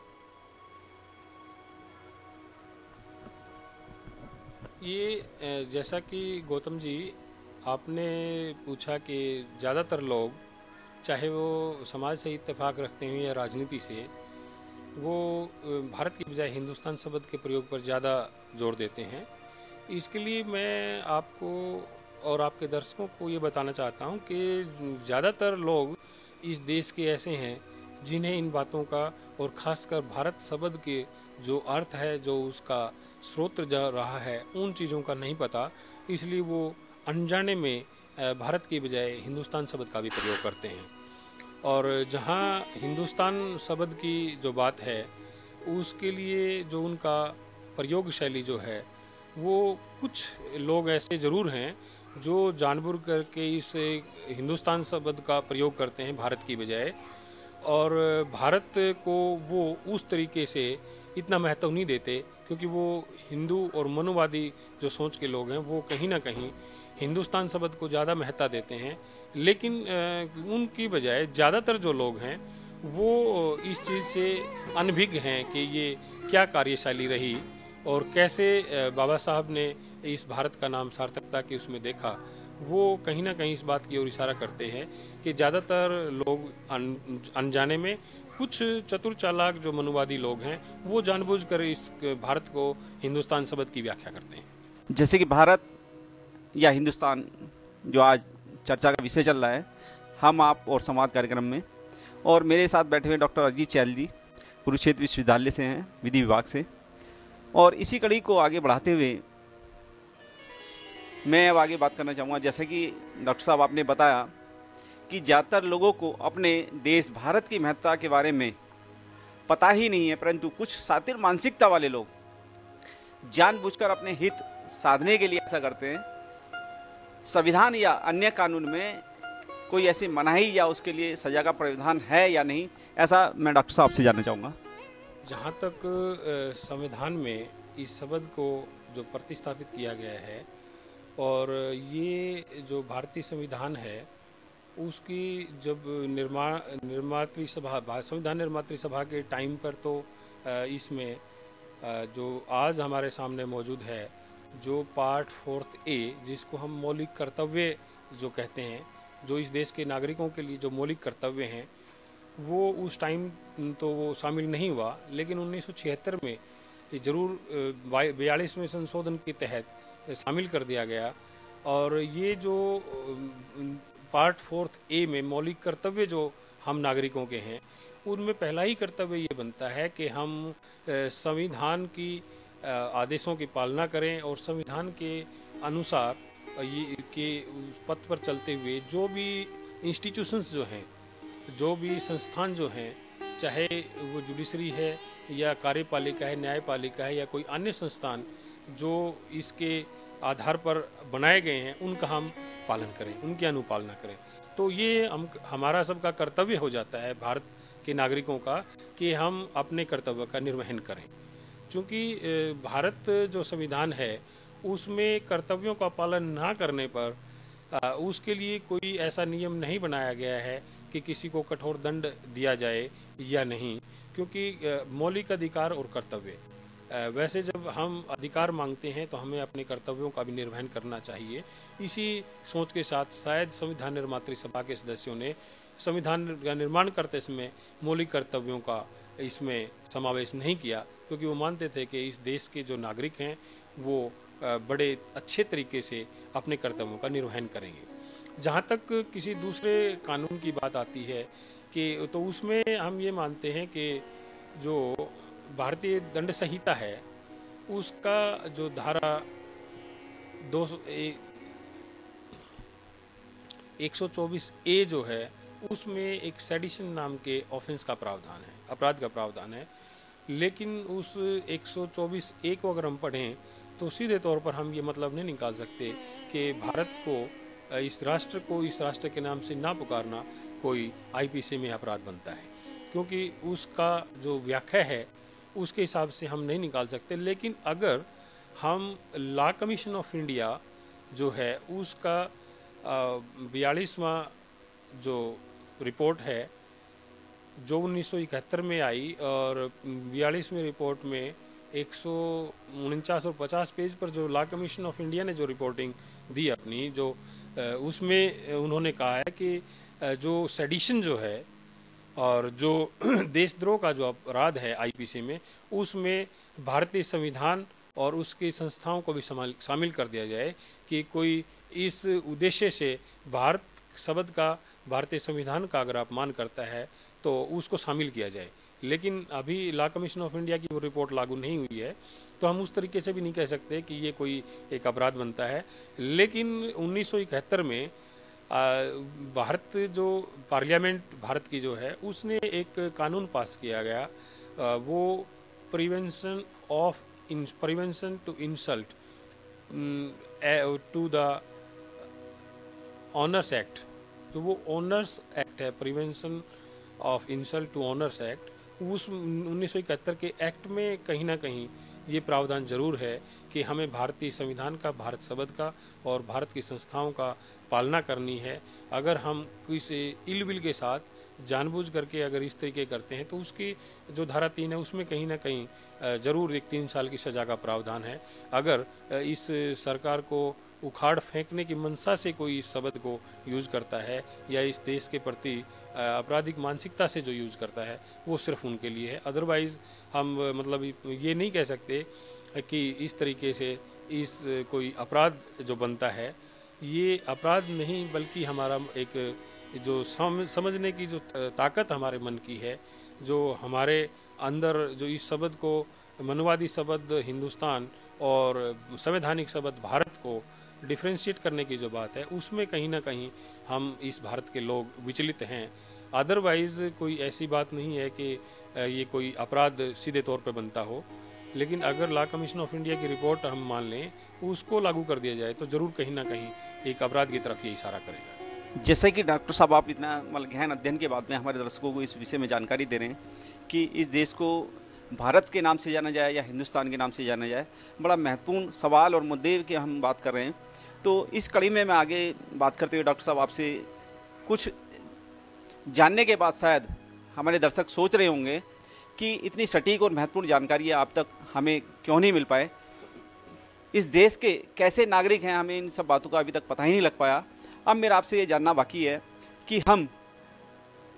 ये जैसा कि गौतम जी आपने पूछा कि ज़्यादातर लोग, चाहे वो समाज से इत्तेफाक रखते हैं या राजनीति से, वो भारत की बजाय हिंदुस्तान शब्द के प्रयोग पर ज़्यादा जोर देते हैं। इसके लिए मैं आपको और आपके दर्शकों को ये बताना चाहता हूँ कि ज़्यादातर लोग इस देश के ऐसे हैं जिन्हें इन बातों का और ख़ासकर भारत शब्द के जो अर्थ है, जो उसका स्रोत जा रहा है, उन चीज़ों का नहीं पता। इसलिए वो अनजाने में भारत की बजाय हिंदुस्तान शब्द का भी प्रयोग करते हैं। और जहाँ हिंदुस्तान शब्द की जो बात है उसके लिए जो उनका प्रयोग शैली जो है, वो कुछ लोग ऐसे ज़रूर हैं जो जानबूझ करके इस हिंदुस्तान शब्द का प्रयोग करते हैं भारत की बजाय, और भारत को वो उस तरीके से इतना महत्व नहीं देते, क्योंकि वो हिंदू और मनुवादी जो सोच के लोग हैं वो कहीं ना कहीं हिंदुस्तान शब्द को ज़्यादा महत्ता देते हैं। लेकिन उनकी बजाय ज़्यादातर जो लोग हैं वो इस चीज़ से अनभिज्ञ हैं कि ये क्या कार्यशैली रही और कैसे बाबा साहब ने इस भारत का नाम सार्थकता की उसमें देखा। वो कहीं ना कहीं इस बात की ओर इशारा करते हैं कि ज़्यादातर लोग अनजाने में, कुछ चतुर चालाक जो मनुवादी लोग हैं वो जानबूझकर इस भारत को हिंदुस्तान शब्द की व्याख्या करते हैं। जैसे कि भारत या हिंदुस्तान जो आज चर्चा का विषय चल रहा है, हम आप और संवाद कार्यक्रम में, और मेरे साथ बैठे हुए डॉक्टर अजीत चहल जी कुरुक्षेत्र विश्वविद्यालय से हैं, विधि विभाग से। और इसी कड़ी को आगे बढ़ाते हुए मैं अब आगे बात करना चाहूँगा। जैसे कि डॉक्टर साहब आपने बताया कि ज़्यादातर लोगों को अपने देश भारत की महत्ता के बारे में पता ही नहीं है, परंतु कुछ शातिर मानसिकता वाले लोग जानबूझकर अपने हित साधने के लिए ऐसा करते हैं। संविधान या अन्य कानून में कोई ऐसी मनाही या उसके लिए सजा का प्रावधान है या नहीं, ऐसा मैं डॉक्टर साहब से जानना चाहूँगा। जहाँ तक संविधान में इस शब्द को जो प्रतिस्थापित किया गया है, और ये जो भारतीय संविधान है उसकी जब निर्मात्री सभा, संविधान निर्मात्री सभा के टाइम पर, तो इसमें जो आज हमारे सामने मौजूद है, जो पार्ट 4A जिसको हम मौलिक कर्तव्य जो कहते हैं, जो इस देश के नागरिकों के लिए जो मौलिक कर्तव्य हैं, वो उस टाइम तो वो शामिल नहीं हुआ, लेकिन 1976 में ये जरूर 42वें संशोधन के तहत शामिल कर दिया गया। और ये जो पार्ट 4 ए में मौलिक कर्तव्य जो हम नागरिकों के हैं, उनमें पहला ही कर्तव्य ये बनता है कि हम संविधान की आदेशों की पालना करें और संविधान के अनुसार ये के पथ पर चलते हुए जो भी इंस्टीट्यूशंस जो हैं, जो भी संस्थान जो हैं, चाहे वो जुडिशरी है या कार्यपालिका है, न्यायपालिका है या कोई अन्य संस्थान जो इसके आधार पर बनाए गए हैं, उनका हम पालन करें, उनकी अनुपालना करें। तो ये हमारा सबका कर्तव्य हो जाता है भारत के नागरिकों का कि हम अपने कर्तव्य का निर्वहन करें। क्योंकि भारत जो संविधान है उसमें कर्तव्यों का पालन ना करने पर उसके लिए कोई ऐसा नियम नहीं बनाया गया है कि किसी को कठोर दंड दिया जाए या नहीं, क्योंकि मौलिक अधिकार और कर्तव्य, वैसे जब हम अधिकार मांगते हैं तो हमें अपने कर्तव्यों का भी निर्वहन करना चाहिए। इसी सोच के साथ शायद संविधान निर्मात्री सभा के सदस्यों ने संविधान का निर्माण करते समय मौलिक कर्तव्यों का इसमें समावेश नहीं किया, क्योंकि वो मानते थे कि इस देश के जो नागरिक हैं वो बड़े अच्छे तरीके से अपने कर्तव्यों का निर्वहन करेंगे। जहाँ तक किसी दूसरे कानून की बात आती है कि तो उसमें हम ये मानते हैं कि जो भारतीय दंड संहिता है उसका जो धारा 124A जो है उसमें एक सेडिशन नाम के ऑफेंस का प्रावधान है, अपराध का प्रावधान है। लेकिन उस 124A को अगर हम पढ़ें तो सीधे तौर पर हम ये मतलब नहीं निकाल सकते कि भारत को इस राष्ट्र के नाम से ना पुकारना कोई आईपीसी में अपराध बनता है, क्योंकि उसका जो व्याख्या है उसके हिसाब से हम नहीं निकाल सकते। लेकिन अगर हम लॉ कमीशन ऑफ इंडिया जो है उसका 42वां जो रिपोर्ट है जो 1971 में आई और 42वें रिपोर्ट में 149 और 50 पेज पर जो लॉ कमीशन ऑफ इंडिया ने जो रिपोर्टिंग दी अपनी, जो उसमें उन्होंने कहा है कि जो सेडिशन जो है और जो देशद्रोह का जो अपराध है आईपीसी में, उसमें भारतीय संविधान और उसकी संस्थाओं को भी शामिल कर दिया जाए कि कोई इस उद्देश्य से भारत शब्द का, भारतीय संविधान का अगर अपमान करता है तो उसको शामिल किया जाए। लेकिन अभी लॉ कमीशन ऑफ इंडिया की वो रिपोर्ट लागू नहीं हुई है, तो हम उस तरीके से भी नहीं कह सकते कि ये कोई एक अपराध बनता है। लेकिन 1971 में भारत जो पार्लियामेंट भारत की जो है उसने एक कानून पास किया गया, वो prevention to insult to the honours act. तो वो ऑनर्स एक्ट है, prevention of insult to honours act. उस 1971 के एक्ट में कहीं ना कहीं ये प्रावधान जरूर है कि हमें भारतीय संविधान का, भारत शब्द का और भारत की संस्थाओं का पालना करनी है। अगर हम किसी इलविल के साथ जानबूझ करके अगर इस तरीके करते हैं तो उसकी जो धारा 3 है उसमें कहीं ना कहीं जरूर एक 3 साल की सजा का प्रावधान है। अगर इस सरकार को उखाड़ फेंकने की मंशा से कोई इस शब्द को यूज करता है या इस देश के प्रति आपराधिक मानसिकता से जो यूज करता है वो सिर्फ उनके लिए है। अदरवाइज हम मतलब ये नहीं कह सकते कि इस तरीके से इस कोई अपराध जो बनता है ये अपराध नहीं, बल्कि हमारा एक जो समझने की जो ताकत हमारे मन की है, जो हमारे अंदर जो इस शब्द को, मनुवादी शब्द हिंदुस्तान और संवैधानिक शब्द भारत को डिफ्रेंशिएट करने की जो बात है, उसमें कहीं ना कहीं हम इस भारत के लोग विचलित हैं। अदरवाइज कोई ऐसी बात नहीं है कि ये कोई अपराध सीधे तौर पे बनता हो। लेकिन अगर लॉ कमीशन ऑफ इंडिया की रिपोर्ट हम मान लें, उसको लागू कर दिया जाए तो जरूर कहीं ना कहीं एक अपराध की तरफ ये इशारा करेगा। जैसे कि डॉक्टर साहब आप इतना गहन अध्ययन के बाद में हमारे दर्शकों को इस विषय में जानकारी दे रहे हैं कि इस देश को भारत के नाम से जाना जाए या हिंदुस्तान के नाम से जाना जाए, बड़ा महत्वपूर्ण सवाल और मुद्दे की हम बात कर रहे हैं। तो इस कड़ी में मैं आगे बात करते हुए डॉक्टर साहब आपसे कुछ जानने के बाद शायद हमारे दर्शक सोच रहे होंगे कि इतनी सटीक और महत्वपूर्ण जानकारी आप तक हमें क्यों नहीं मिल पाए, इस देश के कैसे नागरिक हैं, हमें इन सब बातों का अभी तक पता ही नहीं लग पाया। अब मेरा आपसे ये जानना बाकी है कि हम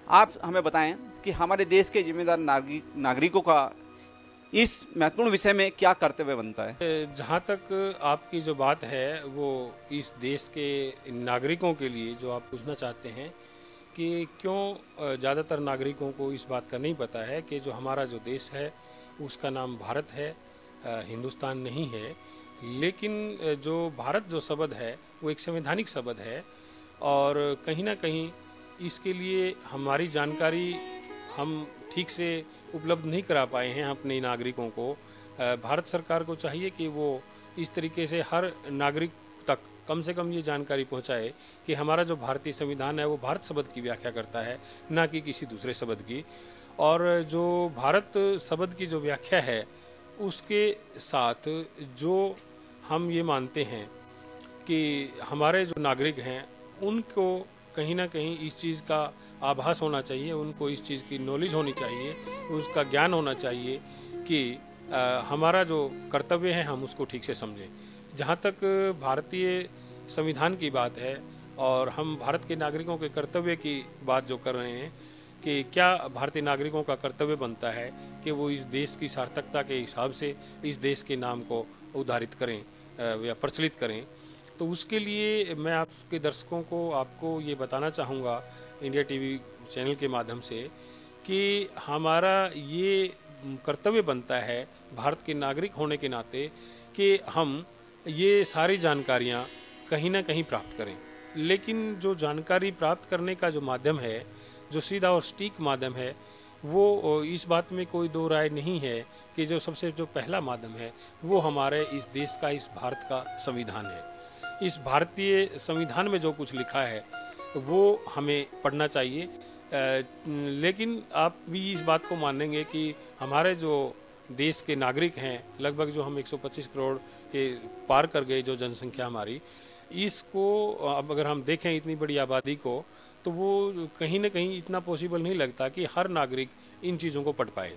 आप हमें बताएं कि हमारे देश के जिम्मेदार नागरिकों का इस महत्वपूर्ण विषय में क्या कर्तव्य बनता है। जहाँ तक आपकी जो बात है वो इस देश के नागरिकों के लिए जो आप पूछना चाहते हैं कि क्यों ज़्यादातर नागरिकों को इस बात का नहीं पता है कि जो हमारा जो देश है उसका नाम भारत है, हिंदुस्तान नहीं है। लेकिन जो भारत जो शब्द है वो एक संवैधानिक शब्द है और कहीं ना कहीं इसके लिए हमारी जानकारी हम ठीक से उपलब्ध नहीं करा पाए हैं अपने नागरिकों को। भारत सरकार को चाहिए कि वो इस तरीके से हर नागरिक तक कम से कम ये जानकारी पहुंचाए कि हमारा जो भारतीय संविधान है वो भारत शब्द की व्याख्या करता है, ना कि किसी दूसरे शब्द की। और जो भारत शब्द की जो व्याख्या है उसके साथ जो हम ये मानते हैं कि हमारे जो नागरिक हैं उनको कहीं ना कहीं इस चीज़ का आभास होना चाहिए, उनको इस चीज़ की नॉलेज होनी चाहिए, उसका ज्ञान होना चाहिए कि हमारा जो कर्तव्य है हम उसको ठीक से समझें। जहाँ तक भारतीय संविधान की बात है और हम भारत के नागरिकों के कर्तव्य की बात जो कर रहे हैं कि क्या भारतीय नागरिकों का कर्तव्य बनता है कि वो इस देश की सार्थकता के हिसाब से इस देश के नाम को उद्धारित करें या प्रचलित करें, तो उसके लिए मैं आपके दर्शकों को आपको ये बताना चाहूँगा इंडिया टीवी चैनल के माध्यम से कि हमारा ये कर्तव्य बनता है भारत के नागरिक होने के नाते कि हम ये सारी जानकारियाँ कहीं ना कहीं प्राप्त करें। लेकिन जो जानकारी प्राप्त करने का जो माध्यम है, जो सीधा और सटीक माध्यम है, वो इस बात में कोई दो राय नहीं है कि जो सबसे जो पहला माध्यम है वो हमारे इस देश का, इस भारत का संविधान है। इस भारतीय संविधान में जो कुछ लिखा है वो हमें पढ़ना चाहिए। लेकिन आप भी इस बात को मानेंगे कि हमारे जो देश के नागरिक हैं, लगभग जो हम 125 करोड़ के पार कर गए जो जनसंख्या हमारी, इसको अब अगर हम देखें इतनी बड़ी आबादी को, तो वो कहीं ना कहीं इतना पॉसिबल नहीं लगता कि हर नागरिक इन चीज़ों को पढ़ पाए।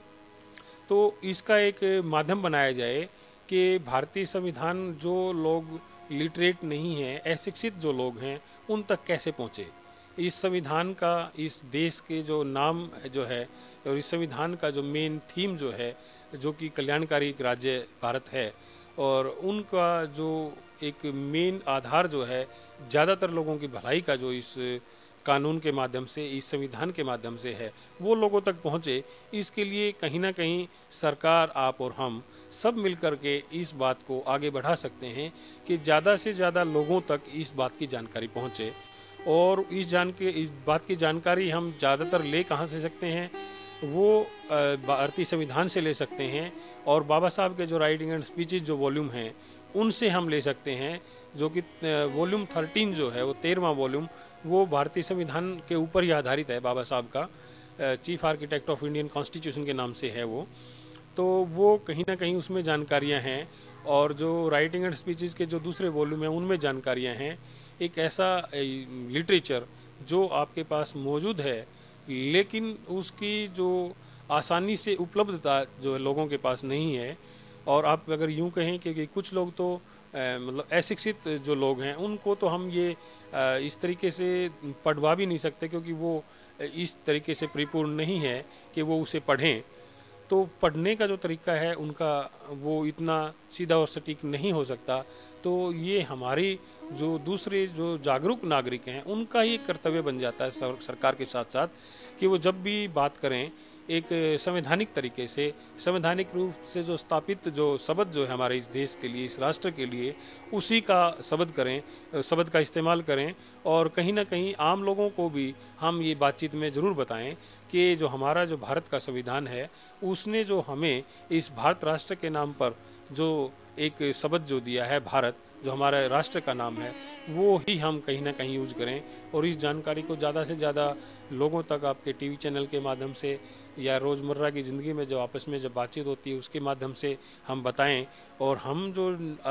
तो इसका एक माध्यम बनाया जाए कि भारतीय संविधान जो लोग लिटरेट नहीं हैं, अशिक्षित जो लोग हैं, उन तक कैसे पहुँचे। इस संविधान का, इस देश के जो नाम जो है और इस संविधान का जो मेन थीम जो है, जो कि कल्याणकारी एक राज्य भारत है, और उनका जो एक मेन आधार जो है ज़्यादातर लोगों की भलाई का जो इस कानून के माध्यम से, इस संविधान के माध्यम से है, वो लोगों तक पहुँचे। इसके लिए कहीं ना कहीं सरकार, आप और हम सब मिलकर के इस बात को आगे बढ़ा सकते हैं कि ज़्यादा से ज़्यादा लोगों तक इस बात की जानकारी पहुँचे। और इस बात की जानकारी हम ज़्यादातर ले कहाँ से सकते हैं, वो भारतीय संविधान से ले सकते हैं और बाबा साहब के जो राइटिंग एंड स्पीचेज जो वॉल्यूम हैं उनसे हम ले सकते हैं, जो कि वॉल्यूम 13 जो है वो 13वां वॉल्यूम वो भारतीय संविधान के ऊपर ही आधारित है। बाबा साहब का chief architect of Indian constitution के नाम से है वो। तो वो कहीं ना कहीं उसमें जानकारियां हैं और जो राइटिंग एंड स्पीचेस के जो दूसरे वॉल्यूम हैं उनमें जानकारियां हैं। एक ऐसा लिटरेचर जो आपके पास मौजूद है लेकिन उसकी जो आसानी से उपलब्धता जो लोगों के पास नहीं है, और आप अगर यूं कहें कि कुछ लोग तो मतलब अशिक्षित जो लोग हैं उनको तो हम ये इस तरीके से पढ़वा भी नहीं सकते क्योंकि वो इस तरीके से परिपूर्ण नहीं है कि वो उसे पढ़ें। तो पढ़ने का जो तरीका है उनका वो इतना सीधा और सटीक नहीं हो सकता। तो ये हमारी जो दूसरे जो जागरूक नागरिक हैं उनका ही कर्तव्य बन जाता है सरकार के साथ साथ कि वो जब भी बात करें एक संवैधानिक तरीके से, संवैधानिक रूप से जो स्थापित जो शब्द जो है हमारे इस देश के लिए, इस राष्ट्र के लिए, उसी का शब्द करें, शब्द का इस्तेमाल करें। और कहीं ना कहीं आम लोगों को भी हम ये बातचीत में ज़रूर बताएं कि जो हमारा जो भारत का संविधान है उसने जो हमें इस भारत राष्ट्र के नाम पर जो एक शब्द जो दिया है, भारत जो हमारा राष्ट्र का नाम है, वो ही हम कहीं ना कहीं यूज करें। और इस जानकारी को ज़्यादा से ज़्यादा लोगों तक आपके टीवी चैनल के माध्यम से या रोज़मर्रा की ज़िंदगी में जो आपस में जब बातचीत होती है उसके माध्यम से हम बताएं। और हम जो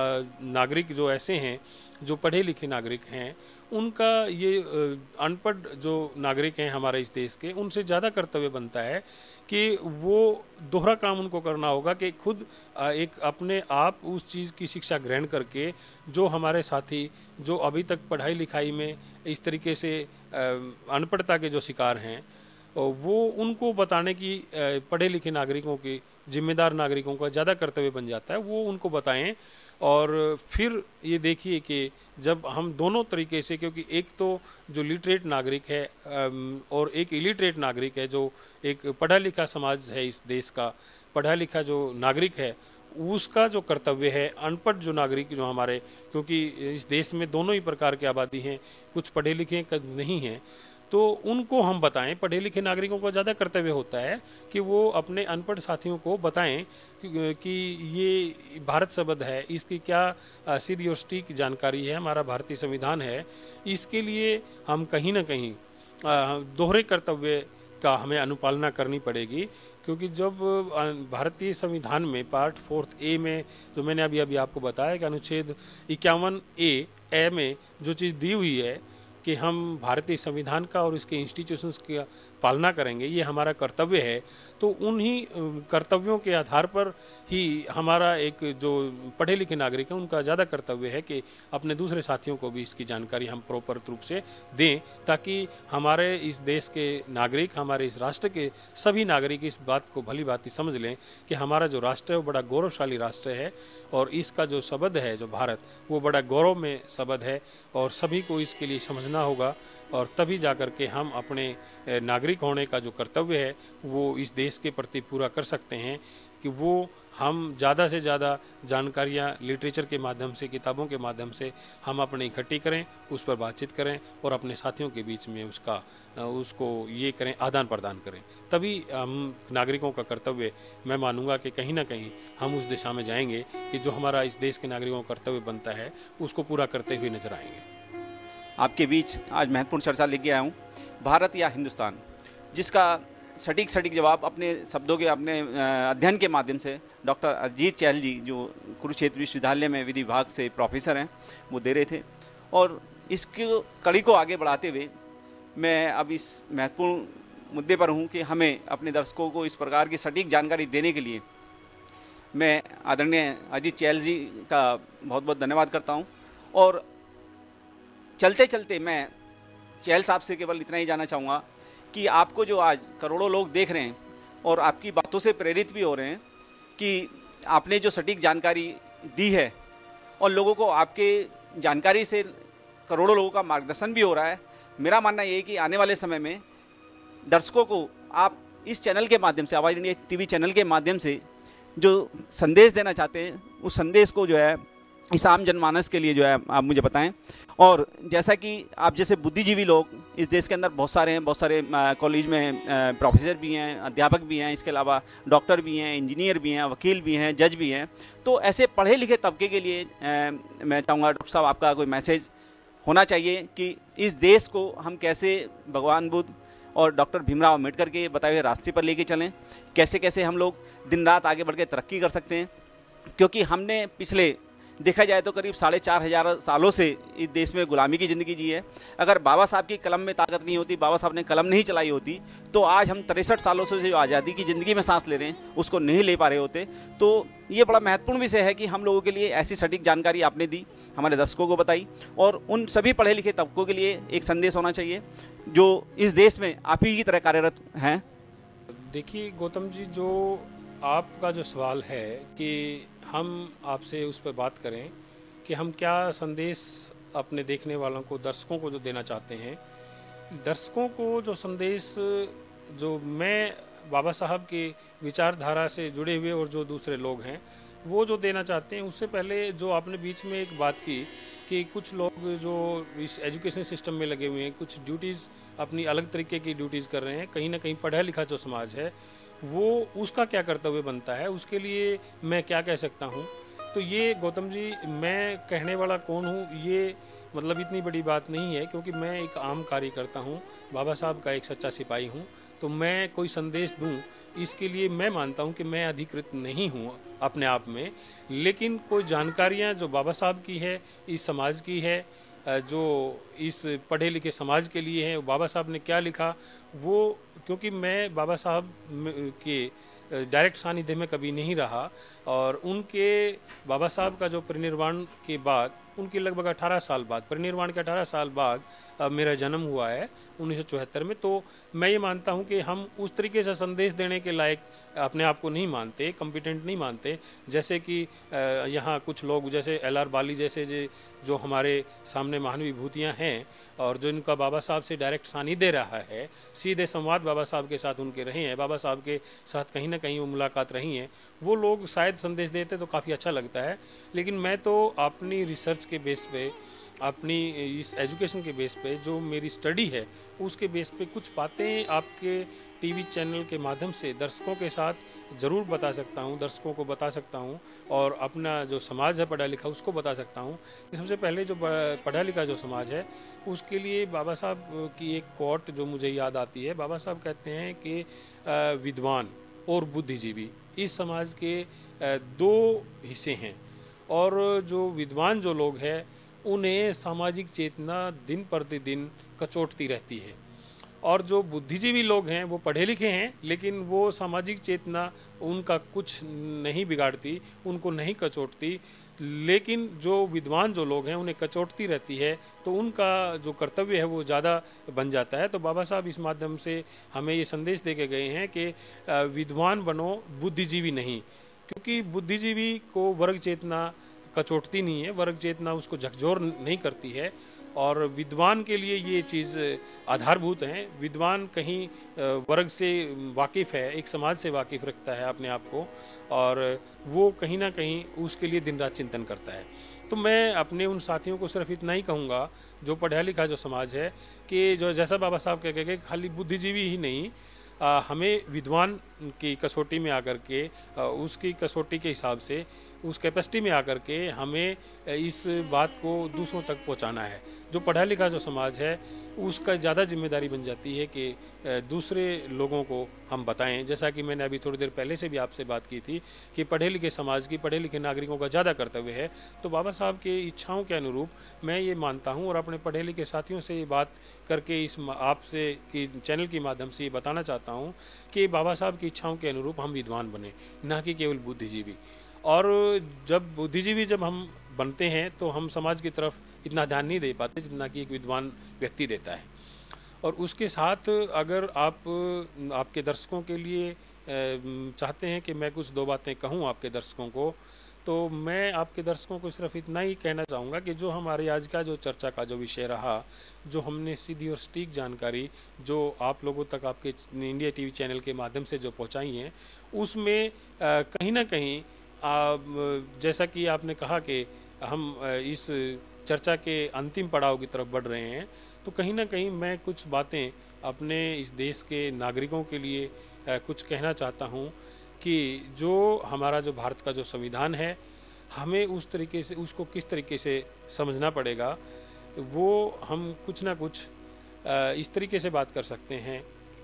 नागरिक जो ऐसे हैं जो पढ़े लिखे नागरिक हैं उनका ये अनपढ़ जो नागरिक हैं हमारे इस देश के, उनसे ज़्यादा कर्तव्य बनता है कि वो दोहरा काम उनको करना होगा कि खुद एक अपने आप उस चीज़ की शिक्षा ग्रहण करके जो हमारे साथी जो अभी तक पढ़ाई लिखाई में इस तरीके से अनपढ़ता के जो शिकार हैं और वो उनको बताने की पढ़े लिखे नागरिकों की, जिम्मेदार नागरिकों का ज़्यादा कर्तव्य बन जाता है, वो उनको बताएं। और फिर ये देखिए कि जब हम दोनों तरीके से, क्योंकि एक तो जो लिटरेट नागरिक है और एक इलिटरेट नागरिक है, जो एक पढ़ा लिखा समाज है इस देश का, पढ़ा लिखा जो नागरिक है उसका जो कर्तव्य है, अनपढ़ जो नागरिक जो हमारे, क्योंकि इस देश में दोनों ही प्रकार की आबादी हैं, कुछ पढ़े लिखे नहीं हैं, तो उनको हम बताएं। पढ़े लिखे नागरिकों का ज़्यादा कर्तव्य होता है कि वो अपने अनपढ़ साथियों को बताएं कि ये भारत शब्द है, इसकी क्या सीधी और सटीक जानकारी है, हमारा भारतीय संविधान है। इसके लिए हम कहीं ना कहीं दोहरे कर्तव्य का हमें अनुपालना करनी पड़ेगी, क्योंकि जब भारतीय संविधान में पार्ट 4A में जो मैंने अभी अभी आपको बताया कि अनुच्छेद 51A में जो चीज़ दी हुई है कि हम भारतीय संविधान का और इसके इंस्टीट्यूशंस की पालना करेंगे, ये हमारा कर्तव्य है, तो उन्हीं कर्तव्यों के आधार पर ही हमारा एक जो पढ़े लिखे नागरिक हैं उनका ज़्यादा कर्तव्य है कि अपने दूसरे साथियों को भी इसकी जानकारी हम प्रॉपर रूप से दें, ताकि हमारे इस देश के नागरिक, हमारे इस राष्ट्र के सभी नागरिक इस बात को भली भांति समझ लें कि हमारा जो राष्ट्र है वो बड़ा गौरवशाली राष्ट्र है और इसका जो शब्द है जो भारत, वो बड़ा गौरव में शब्द है और सभी को इसके लिए समझना होगा। और तभी जाकर के हम अपने नागरिक होने का जो कर्तव्य है वो इस देश के प्रति पूरा कर सकते हैं कि वो हम ज़्यादा से ज़्यादा जानकारियाँ लिटरेचर के माध्यम से, किताबों के माध्यम से हम अपने इकट्ठी करें, उस पर बातचीत करें और अपने साथियों के बीच में उसको ये करें, आदान प्रदान करें। तभी हम नागरिकों का कर्तव्य, मैं मानूंगा कि कहीं ना कहीं हम उस दिशा में जाएंगे कि जो हमारा इस देश के नागरिकों का कर्तव्य बनता है उसको पूरा करते हुए नजर आएंगे। आपके बीच आज महत्वपूर्ण चर्चा लेके आया हूँ, भारत या हिंदुस्तान, जिसका सटीक जवाब अपने शब्दों के, अपने अध्ययन के माध्यम से डॉक्टर अजीत चहल जी, जो कुरुक्षेत्र विश्वविद्यालय में विधि विभाग से प्रोफेसर हैं, वो दे रहे थे। और इसकी कड़ी को आगे बढ़ाते हुए मैं अब इस महत्वपूर्ण मुद्दे पर हूँ कि हमें अपने दर्शकों को इस प्रकार की सटीक जानकारी देने के लिए मैं आदरणीय अजीत चहल जी का बहुत बहुत धन्यवाद करता हूँ। और चलते चलते मैं चहल साहब से केवल इतना ही जानना चाहूँगा कि आपको जो आज करोड़ों लोग देख रहे हैं और आपकी बातों से प्रेरित भी हो रहे हैं कि आपने जो सटीक जानकारी दी है और लोगों को आपके जानकारी से करोड़ों लोगों का मार्गदर्शन भी हो रहा है, मेरा मानना ये है कि आने वाले समय में दर्शकों को आप इस चैनल के माध्यम से, आवाज़ इंडिया टीवी चैनल के माध्यम से जो संदेश देना चाहते हैं, उस संदेश को जो है इस आम जनमानस के लिए जो है आप मुझे बताएं। और जैसा कि आप जैसे बुद्धिजीवी लोग इस देश के अंदर बहुत सारे हैं, बहुत सारे कॉलेज में प्रोफेसर भी हैं, अध्यापक भी हैं, इसके अलावा डॉक्टर भी हैं, इंजीनियर भी हैं, वकील भी हैं, जज भी हैं। तो ऐसे पढ़े लिखे तबके के लिए मैं चाहूँगा डॉक्टर साहब आपका कोई मैसेज होना चाहिए कि इस देश को हम कैसे भगवान बुद्ध और डॉक्टर भीमराव अम्बेडकर के बताए हुए रास्ते पर लेके चलें, कैसे कैसे हम लोग दिन रात आगे बढ़ के तरक्की कर सकते हैं। क्योंकि हमने पिछले देखा जाए तो करीब 4500 सालों से इस देश में गुलामी की ज़िंदगी जी है। अगर बाबा साहब की कलम में ताकत नहीं होती, बाबा साहब ने कलम नहीं चलाई होती, तो आज हम 63 सालों से जो आज़ादी की ज़िंदगी में सांस ले रहे हैं उसको नहीं ले पा रहे होते। तो ये बड़ा महत्वपूर्ण विषय है कि हम लोगों के लिए ऐसी सटीक जानकारी आपने दी, हमारे दर्शकों को बताई, और उन सभी पढ़े लिखे तबकों के लिए एक संदेश होना चाहिए जो इस देश में आप ही की तरह कार्यरत हैं। देखिए गौतम जी, जो आपका जो सवाल है कि हम आपसे उस पर बात करें कि हम क्या संदेश अपने देखने वालों को, दर्शकों को जो देना चाहते हैं, दर्शकों को जो संदेश जो मैं बाबा साहब के विचारधारा से जुड़े हुए और जो दूसरे लोग हैं वो जो देना चाहते हैं, उससे पहले जो आपने बीच में एक बात की कि कुछ लोग जो इस एजुकेशन सिस्टम में लगे हुए हैं, कुछ ड्यूटीज़ अपनी अलग तरीके की ड्यूटीज़ कर रहे हैं, कहीं ना कहीं पढ़ा लिखा जो समाज है वो उसका क्या कर्तव्य बनता है, उसके लिए मैं क्या कह सकता हूँ। तो ये गौतम जी, मैं कहने वाला कौन हूँ, ये मतलब इतनी बड़ी बात नहीं है, क्योंकि मैं एक आम कार्यकर्ता हूँ, बाबा साहब का एक सच्चा सिपाही हूँ। तो मैं कोई संदेश दूँ इसके लिए मैं मानता हूँ कि मैं अधिकृत नहीं हूँ अपने आप में, लेकिन कोई जानकारियाँ जो बाबा साहब की है, इस समाज की है, जो इस पढ़े लिखे समाज के लिए है, बाबा साहब ने क्या लिखा वो, क्योंकि मैं बाबा साहब के डायरेक्ट सानिध्य में कभी नहीं रहा। और उनके बाबा साहब का जो परिनिर्वाण के बाद, उनके लगभग 18 साल बाद, परिनिर्वाण के 18 साल बाद मेरा जन्म हुआ है 1974 में। तो मैं ये मानता हूँ कि हम उस तरीके से संदेश देने के लायक अपने आप को नहीं मानते, कॉम्पिटेंट नहीं मानते, जैसे कि यहाँ कुछ लोग जैसे LR बाली जैसे जो हमारे सामने महान विभूतियाँ हैं और जो इनका बाबा साहब से डायरेक्ट सानिध्य रहा है, सीधे संवाद बाबा साहब के साथ उनके रहे हैं, बाबा साहब के साथ कहीं ना कहीं वो मुलाकात रही है, वो लोग शायद संदेश देते तो काफ़ी अच्छा लगता है। लेकिन मैं तो अपनी रिसर्च के बेस पे, अपनी इस एजुकेशन के बेस पे, जो मेरी स्टडी है उसके बेस पे कुछ बातें आपके टीवी चैनल के माध्यम से दर्शकों के साथ ज़रूर बता सकता हूँ, दर्शकों को बता सकता हूँ, और अपना जो समाज है पढ़ा लिखा उसको बता सकता हूँ। सबसे पहले जो पढ़ा लिखा जो समाज है उसके लिए बाबा साहब की एक कोट जो मुझे याद आती है। बाबा साहब कहते हैं कि विद्वान और बुद्धिजीवी इस समाज के दो हिस्से हैं, और जो विद्वान जो लोग हैं उन्हें सामाजिक चेतना दिन प्रतिदिन कचोटती रहती है, और जो बुद्धिजीवी लोग हैं वो पढ़े लिखे हैं लेकिन वो सामाजिक चेतना उनका कुछ नहीं बिगाड़ती, उनको नहीं कचोटती। लेकिन जो विद्वान जो लोग हैं उन्हें कचोटती रहती है, तो उनका जो कर्तव्य है वो ज़्यादा बन जाता है। तो बाबा साहब इस माध्यम से हमें ये संदेश दे के गए हैं कि विद्वान बनो, बुद्धिजीवी नहीं, क्योंकि बुद्धिजीवी को वर्ग चेतना कचोटती नहीं है, वर्ग चेतना उसको झकझोर नहीं करती है, और विद्वान के लिए ये चीज़ आधारभूत है। विद्वान कहीं वर्ग से वाकिफ़ है, एक समाज से वाकिफ़ रखता है अपने आप को, और वो कहीं ना कहीं उसके लिए दिन रात चिंतन करता है। तो मैं अपने उन साथियों को सिर्फ इतना ही कहूँगा, जो पढ़ा लिखा जो समाज है, कि जो जैसा बाबा साहब कह गए खाली बुद्धिजीवी ही नहीं, हमें विद्वान की कसौटी में आकर के, उसकी कसौटी के हिसाब से, उस कैपेसिटी में आकर के हमें इस बात को दूसरों तक पहुंचाना है। जो पढ़ा लिखा जो समाज है उसका ज़्यादा जिम्मेदारी बन जाती है कि दूसरे लोगों को हम बताएं। जैसा कि मैंने अभी थोड़ी देर पहले से भी आपसे बात की थी कि पढ़े लिखे समाज की, पढ़े लिखे नागरिकों का ज़्यादा कर्तव्य है। तो बाबा साहब के इच्छाओं के अनुरूप मैं ये मानता हूँ, और अपने पढ़े लिखे साथियों से ये बात करके इस आपसे कि चैनल के माध्यम से ये बताना चाहता हूँ कि बाबा साहब की इच्छाओं के अनुरूप हम विद्वान बने, ना कि केवल बुद्धिजीवी। और जब बुद्धिजीवी जब हम बनते हैं तो हम समाज की तरफ इतना ध्यान नहीं दे पाते जितना कि एक विद्वान व्यक्ति देता है। और उसके साथ अगर आपके दर्शकों के लिए चाहते हैं कि मैं कुछ दो बातें कहूं आपके दर्शकों को, तो मैं आपके दर्शकों को सिर्फ इतना ही कहना चाहूँगा कि जो हमारे आज का जो चर्चा का जो विषय रहा, जो हमने सीधी और सटीक जानकारी जो आप लोगों तक आपके इंडिया टीवी चैनल के माध्यम से जो पहुँचाई हैं, उसमें कहीं ना कहीं जैसा कि आपने कहा कि हम इस चर्चा के अंतिम पड़ाव की तरफ बढ़ रहे हैं, तो कहीं ना कहीं मैं कुछ बातें अपने इस देश के नागरिकों के लिए कुछ कहना चाहता हूं कि जो हमारा जो भारत का जो संविधान है, हमें उस तरीके से उसको किस तरीके से समझना पड़ेगा, वो हम कुछ ना कुछ इस तरीके से बात कर सकते हैं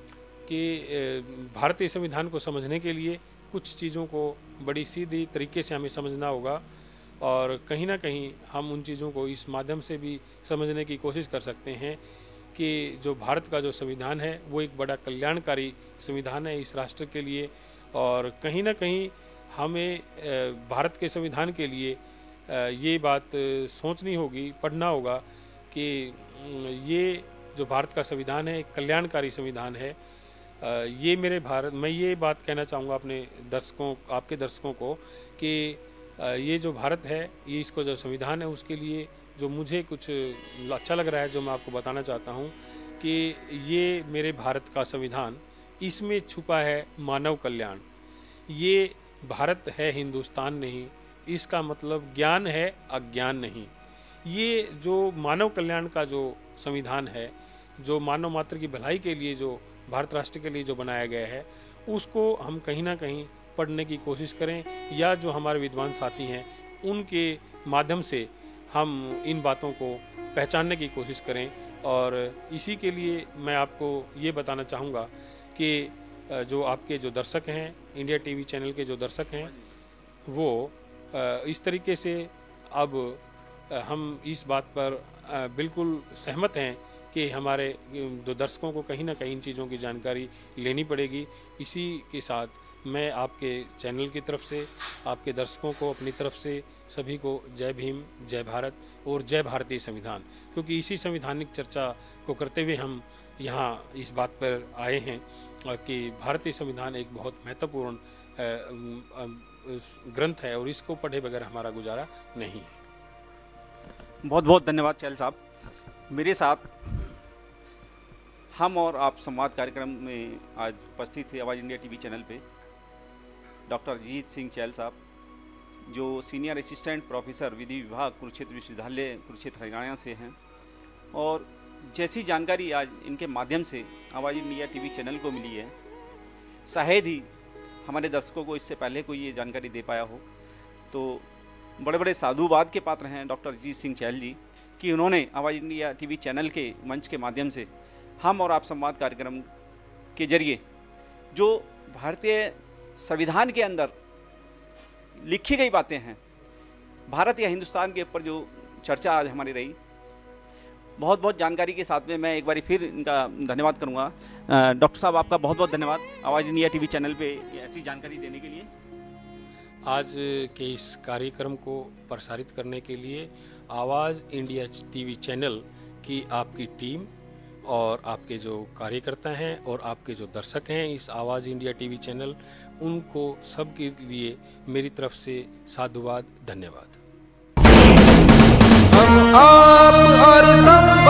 कि भारतीय संविधान को समझने के लिए कुछ चीज़ों को बड़ी सीधी तरीके से हमें समझना होगा, और कहीं ना कहीं हम उन चीज़ों को इस माध्यम से भी समझने की कोशिश कर सकते हैं कि जो भारत का जो संविधान है वो एक बड़ा कल्याणकारी संविधान है इस राष्ट्र के लिए। और कहीं ना कहीं हमें भारत के संविधान के लिए ये बात सोचनी होगी, पढ़ना होगा कि ये जो भारत का संविधान है एक कल्याणकारी संविधान है। ये मैं ये बात कहना चाहूँगा अपने दर्शकों, आपके दर्शकों को कि ये जो भारत है, ये इसको जो संविधान है उसके लिए जो मुझे कुछ अच्छा लग रहा है, जो मैं आपको बताना चाहता हूँ कि ये मेरे भारत का संविधान, इसमें छुपा है मानव कल्याण। ये भारत है हिंदुस्तान नहीं, इसका मतलब ज्ञान है अज्ञान नहीं। ये जो मानव कल्याण का जो संविधान है, जो मानव मात्र की भलाई के लिए जो भारत राष्ट्र के लिए जो बनाया गया है, उसको हम कहीं ना कहीं पढ़ने की कोशिश करें, या जो हमारे विद्वान साथी हैं उनके माध्यम से हम इन बातों को पहचानने की कोशिश करें। और इसी के लिए मैं आपको ये बताना चाहूँगा कि जो आपके जो दर्शक हैं, इंडिया टीवी चैनल के जो दर्शक हैं, वो इस तरीके से अब हम इस बात पर बिल्कुल सहमत हैं कि हमारे जो दर्शकों को कहीं ना कहीं इन चीज़ों की जानकारी लेनी पड़ेगी। इसी के साथ मैं आपके चैनल की तरफ से, आपके दर्शकों को अपनी तरफ से सभी को जय भीम, जय भारत और जय भारतीय संविधान, क्योंकि इसी संवैधानिक चर्चा को करते हुए हम यहाँ इस बात पर आए हैं कि भारतीय संविधान एक बहुत महत्वपूर्ण ग्रंथ है और इसको पढ़े बगैर हमारा गुजारा नहीं है। बहुत बहुत धन्यवाद चहल साहब। मेरे साथ हम और आप संवाद कार्यक्रम में आज उपस्थित थे आवाज़ इंडिया टीवी चैनल पे डॉक्टर अजीत सिंह चहल साहब, जो सीनियर असिस्टेंट प्रोफेसर विधि विभाग कुरुक्षेत्र विश्वविद्यालय कुरुक्षेत्र हरियाणा से हैं। और जैसी जानकारी आज इनके माध्यम से आवाज़ इंडिया टीवी चैनल को मिली है, शायद ही हमारे दर्शकों को इससे पहले कोई ये जानकारी दे पाया हो। तो बड़े बड़े साधुवाद के पात्र हैं डॉक्टर अजीत सिंह चहल जी कि उन्होंने आवाज़ इंडिया टीवी चैनल के मंच के माध्यम से हम और आप संवाद कार्यक्रम के जरिए जो भारतीय संविधान के अंदर लिखी गई बातें हैं, भारत या हिंदुस्तान के ऊपर जो चर्चा आज हमारी रही, बहुत बहुत जानकारी के साथ में मैं एक बार फिर इनका धन्यवाद करूंगा। डॉक्टर साहब, आपका बहुत बहुत धन्यवाद आवाज़ इंडिया टीवी चैनल पे ऐसी जानकारी देने के लिए। आज के इस कार्यक्रम को प्रसारित करने के लिए आवाज़ इंडिया टीवी चैनल की आपकी टीम और आपके जो कार्यकर्ता हैं और आपके जो दर्शक हैं इस आवाज़ इंडिया टीवी चैनल, उनको सबके लिए मेरी तरफ से साधुवाद, धन्यवाद। हम आप और सब